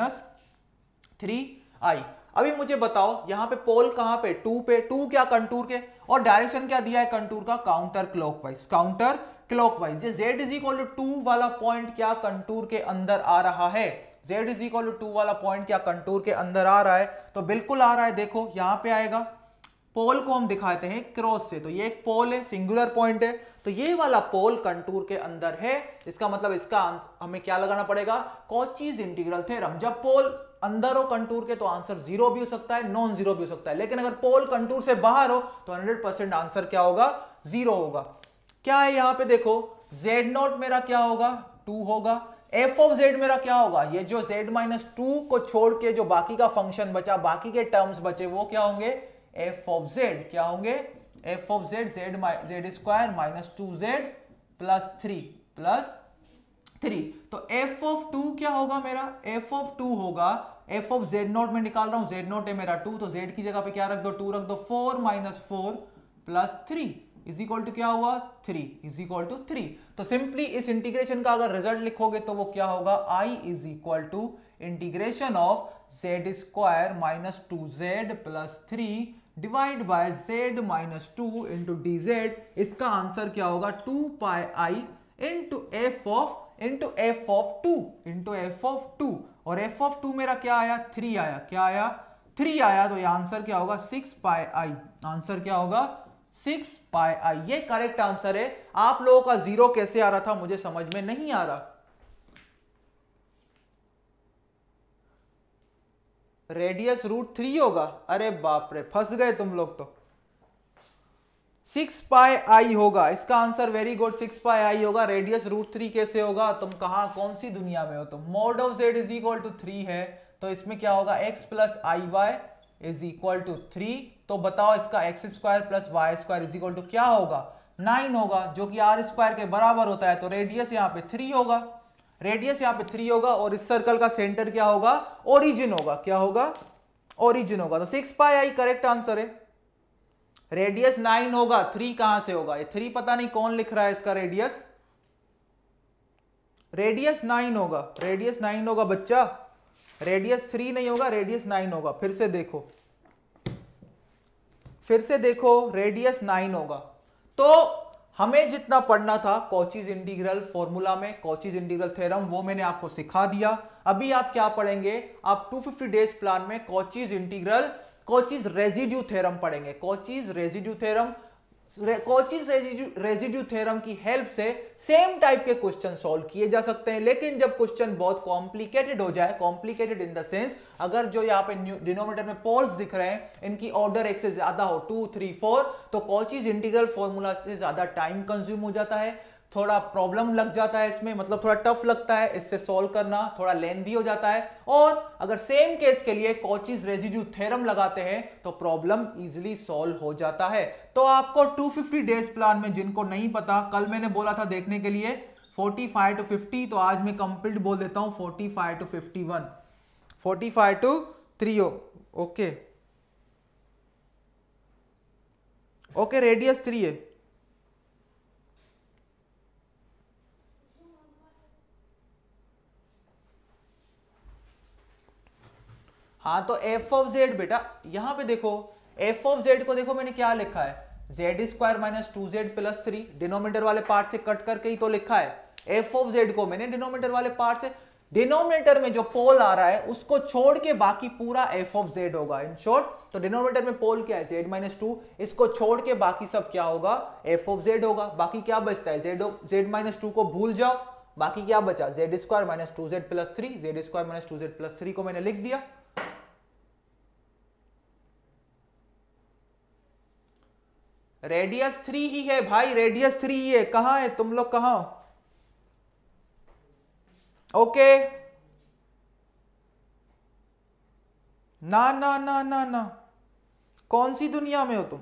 -3i। अभी मुझे बताओ यहाँ पे पोल कहां पे, 2 पे, 2 क्या कंटूर के, और डायरेक्शन क्या दिया है कंटूर का, काउंटर क्लॉकवाइज, काउंटर क्लॉकवाइज। ये z इज इक्वल टू 2 वाला पॉइंट क्या कंटूर के अंदर आ रहा है, z इज इक्वल टू 2 वाला पॉइंट क्या कंटूर के अंदर आ रहा है, तो बिल्कुल आ रहा है। देखो यहां पे आएगा, पोल को हम दिखाते हैं क्रॉस से, तो ये एक पोल है, सिंगुलर पॉइंट है, तो ये वाला पोल कंटूर के अंदर है। इसका मतलब इसका हमें क्या लगाना पड़ेगा, कॉचीज इंटीग्रल थ्योरम। जब पोल अंदर हो कंटूर के तो आंसर 0 भी हो सकता है, नॉन 0 भी हो सकता है, लेकिन अगर पोल कंटूर से बाहर हो तो 100% आंसर क्या होगा, 0 होगा। क्या है यहां पे देखो, z0 मेरा क्या होगा, 2 होगा, f ऑफ z मेरा क्या होगा, ये जो z-2 को छोड़ के जो बाकी का फंक्शन बचा, बाकी के टर्म्स बचे, वो क्या होंगे, f ऑफ z, क्या होंगे, f of z, z square minus 2z plus 3। तो f ऑफ 2 क्या होगा मेरा, f ऑफ 2 होगा, f ऑफ z0 में निकाल रहा हूं, z0 है मेरा 2, तो z की जगह पे क्या रख दो, 2 रख दो, 4 minus 4 plus 3 is equal to क्या हुआ, 3 इज इक्वल टू 3। तो सिंपली इस इंटीग्रेशन का अगर रिजल्ट लिखोगे तो वो क्या होगा, i is equal to integration of z square minus 2z plus 3 divide by z minus 2 into dz। इसका आंसर क्या होगा, 2 pi i into f of 2, और f ऑफ 2 मेरा क्या आया, 3 आया, क्या आया, 3 आया, तो ये आंसर क्या होगा, 6 पाई i, आंसर क्या होगा, 6 पाई i। ये करेक्ट आंसर है। आप लोगों का 0 कैसे आ रहा था मुझे समझ में नहीं आ रहा। रेडियस √3 होगा, अरे बाप रे, फंस गए तुम लोग तो। 6 पाई i होगा इसका answer, very good, 6 pi i होगा। रेडियस √3 कैसे होगा, तुम कहां, कौन सी दुनिया में हो तुम। Mod of z is equal to 3 है, तो इसमें क्या होगा, x plus iy is equal to 3। तो बताओ इसका x square plus y square is equal to क्या होगा, 9 होगा, जो कि r स्क्वायर के बराबर होता है। तो रेडियस यहाँ पे 3 होगा, रेडियस यहाँ पे 3 होगा, और इस सर्कल का सेंटर क्या होगा, ओरिजिन होगा, क्या होगा, ओरिजिन होगा। तो 6 पाई i करेक्ट आंसर है। रेडियस 9 होगा, 3 कहां से होगा, ये 3 पता नहीं कौन लिख रहा है इसका रेडियस, रेडियस 9 होगा, रेडियस 9 होगा बच्चा, रेडियस 3 नहीं होगा, रेडियस 9 होगा। फिर से देखो, फिर से देखो, रेडियस 9 होगा। तो हमें जितना पढ़ना था कॉचीज इंटीग्रल फॉर्मूला में, कॉचीज इंटीग्रल थ्योरम, वो मैंने आपको सिखा दिया। अभी आप क्या पढ़ेंगे, आप 250 डेज प्लान में Cauchy's integral, Cauchy's residue theorem पढ़ेंगे। Cauchy's residue theorem Cauchy's residue theorem की हेल्प से सेम टाइप के क्वेश्चन सॉल्व किए जा सकते हैं। लेकिन जब क्वेश्चन बहुत कॉम्प्लिकेटेड हो जाए, कॉम्प्लिकेटेड इन द सेंस अगर जो यहाँ पे डिनोमिनेटर में पोल्स दिख रहे हैं इनकी ऑर्डर एक से ज्यादा हो, 2, 3, 4, तो कॉचीज इंटीग्रल फॉर्मूला से ज्यादा टाइम कंज्यूम हो जाता है, थोड़ा प्रॉब्लम लग जाता है इसमें, मतलब थोड़ा टफ लगता है इससे सॉल्व करना, थोड़ा लेंथी हो जाता है। और अगर सेम केस के लिए कॉचीज रेजिड्यू थ्योरम लगाते हैं तो प्रॉब्लम इजीली सॉल्व हो जाता है। तो आपको 250 डेज प्लान में, जिनको नहीं पता, कल मैंने बोला था देखने के लिए 45 to 50, तो आज मैं कंप्लीट बोल देता हूं 45 to 51, 45 to 3, okay okay, radius 3 है। हाँ तो एफ ऑफ जेड बेटा, यहां पे देखो एफ ऑफ जेड को देखो मैंने क्या लिखा है, z square minus 2z plus 3, denominator वाले पार्ट से कट करके ही तो लिखा है। एफ ऑफ जेड को मैंने डिनोमिनेटर वाले पार्ट से, डिनोमिनेटर में जो पोल आ रहा है उसको छोड़ के बाकी पूरा एफ ऑफ जेड होगा। इन शॉर्ट तो डिनोमिनेटर में पोल क्या है, जेड माइनस 2, इसको छोड़ के बाकी सब क्या होगा, एफ ऑफ जेड होगा। बाकी क्या बचता है, जेड माइनस 2 को भूल जाओ, बाकी क्या बचा, z square minus 2z plus 3, z square minus 2z plus 3 को मैंने लिख दिया। रेडियस 3 ही है भाई, रेडियस 3 ही है। कहां है तुम लोग, कहां? ओके, ना ना ना ना ना, कौन सी दुनिया में हो तुम?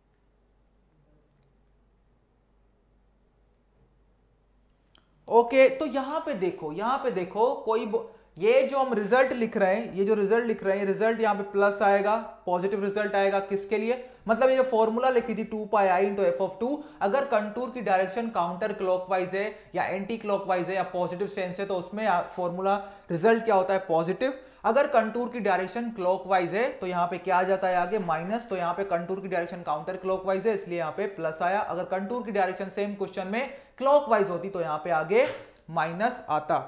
ओके तो यहां पे देखो, यहां पे देखो, ये जो हम रिजल्ट लिख रहे हैं, ये जो रिजल्ट लिख रहे हैं, रिजल्ट यहां पे प्लस आएगा, पॉजिटिव रिजल्ट आएगा। किसके लिए, मतलब ये जो फॉर्मूला लिखी थी 2 pi i into f of 2, अगर कंटूर की डायरेक्शन काउंटर क्लॉकवाइज है या एंटी क्लॉकवाइज है या पॉजिटिव सेंस है तो उसमें फॉर्मूला रिजल्ट क्या होता है, पॉजिटिव। अगर कंटूर की डायरेक्शन क्लॉकवाइज है तो यहां पे क्या आ जाता है आगे, माइनस। तो यहां पे कंटूर की डायरेक्शन काउंटर क्लॉकवाइज है इसलिए यहां पे प्लस आया। अगर कंटूर की डायरेक्शन सेम क्वेश्चन में क्लॉकवाइज होती तो यहां पे आगे माइनस आता।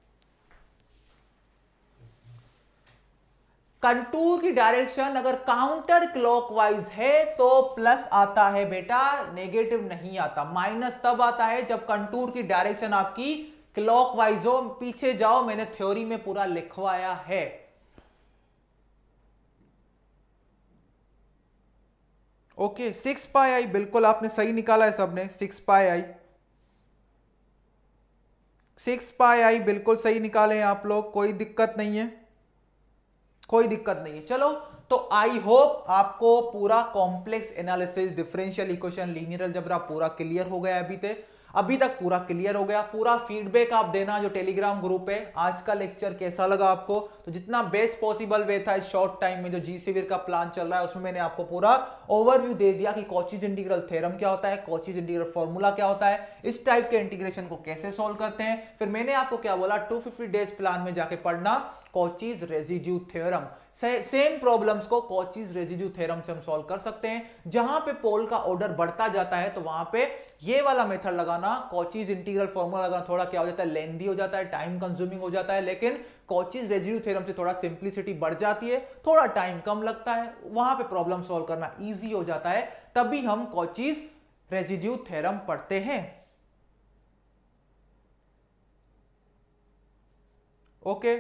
कंटूर की डायरेक्शन अगर काउंटर क्लॉकवाइज है तो प्लस आता है बेटा, नेगेटिव नहीं आता। माइनस तब आता है जब कंटूर की डायरेक्शन आपकी क्लॉकवाइज हो। पीछे जाओ, मैंने थ्योरी में पूरा लिखवाया है। ओके 6 पाई आई, बिल्कुल आपने सही निकाला है सबने, 6 पाई आई, 6 पाई आई बिल्कुल सही निकाले हैं आप लोग, कोई दिक्कत नहीं है, कोई दिक्कत नहीं है। चलो तो आई होप आपको पूरा complex analysis, differential equation, linear algebra पूरा क्लियर हो गया अभी तक पूरा क्लियर हो गया। पूरा फीडबैक आप देना जो टेलीग्राम ग्रुप है, आज का लेक्चर कैसा लगा आपको। तो जितना बेस्ट पॉसिबल वे था इस शॉर्ट टाइम में जो जी सिविर का प्लान चल रहा है उसमें मैंने आपको पूरा ओवरव्यू दे दिया कि कॉचीज इंटीग्रल थ्योरम क्या होता है, कॉचीज इंटीग्रल फॉर्मूला क्या होता है, इस टाइप के इंटीग्रेशन को कैसे सोल्व करते हैं। फिर मैंने आपको क्या बोला, 250 डेज प्लान में जाके पढ़ना Cauchy's residue theorem. Same problems को कॉचीज रेजिड्यू थ्योरम से हम सॉल्व कर सकते हैं। जहां पे पोल का ऑर्डर बढ़ता जाता है तो वहां पे ये वाला मेथड लगाना, कॉचीज इंटीग्रल फॉर्मूला लगाना, थोड़ा क्या हो जाता है, लेंथी हो जाता है, टाइम कंज्यूमिंग हो जाता है। लेकिन कॉचीज रेजिड्यू थ्योरम से थोड़ा सिंप्लिसिटी बढ़ जाती है, थोड़ा टाइम कम लगता है, वहां पे प्रॉब्लम सॉल्व करना इजी हो जाता है। तभी हम कॉचीज रेजिड्यू थ्योरम पढ़ते हैं। Okay,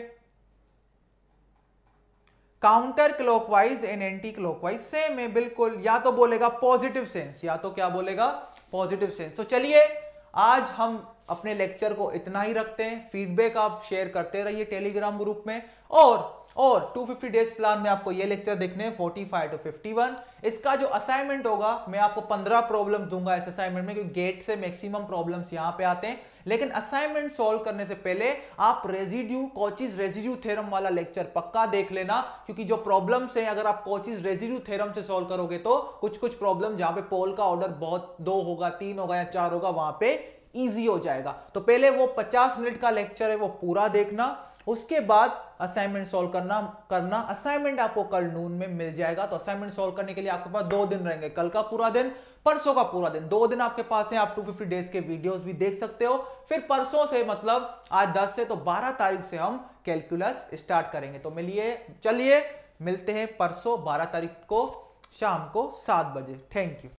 counter clockwise and anti clockwise same है बिल्कुल, या तो बोलेगा पॉजिटिव सेंस या तो क्या बोलेगा, पॉजिटिव सेंस। तो चलिए आज हम अपने लेक्चर को इतना ही रखते हैं। फीडबैक आप शेयर करते रहिए टेलीग्राम ग्रुप में। और 250 डेज प्लान में आपको ये लेक्चर देखने हैं 45 to 51। इसका जो असाइनमेंट होगा मैं आपको 15 प्रॉब्लम दूंगा इस असाइनमेंट में, क्योंकि गेट से मैक्सिमम प्रॉब्लम्स यहां पे आते हैं। लेकिन असाइनमेंट सॉल्व करने से पहले आप रेजिड्यू, कॉचीज रेजिड्यू थ्योरम वाला लेक्चर पक्का देख लेना, क्योंकि जो प्रॉब्लम्स हैं अगर आप कॉचीज रेजिड्यू थ्योरम से सॉल्व करोगे तो कुछ प्रॉब्लम जहां पे पोल का ऑर्डर बहुत 2 होगा, 3 होगा या 4 होगा, वहां पे इजी हो जाएगा। तो पहले वो 50 मिनट का लेक्चर है वो पूरा देखना, उसके बाद असाइनमेंट सॉल्व करना। असाइनमेंट आपको कल नून में मिल जाएगा। तो असाइनमेंट सॉल्व करने के लिए आपके पास 2 दिन रहेंगे, कल का पूरा दिन, परसों का पूरा दिन, 2 दिन आपके पास है। आप 250 डेज के वीडियोस भी देख सकते हो। फिर परसों से, मतलब आज 10 से, तो 12 तारीख से हम कैलकुलस स्टार्ट करेंगे। तो चलिए मिलते हैं परसों 12 तारीख को शाम को 7 बजे। Thank you.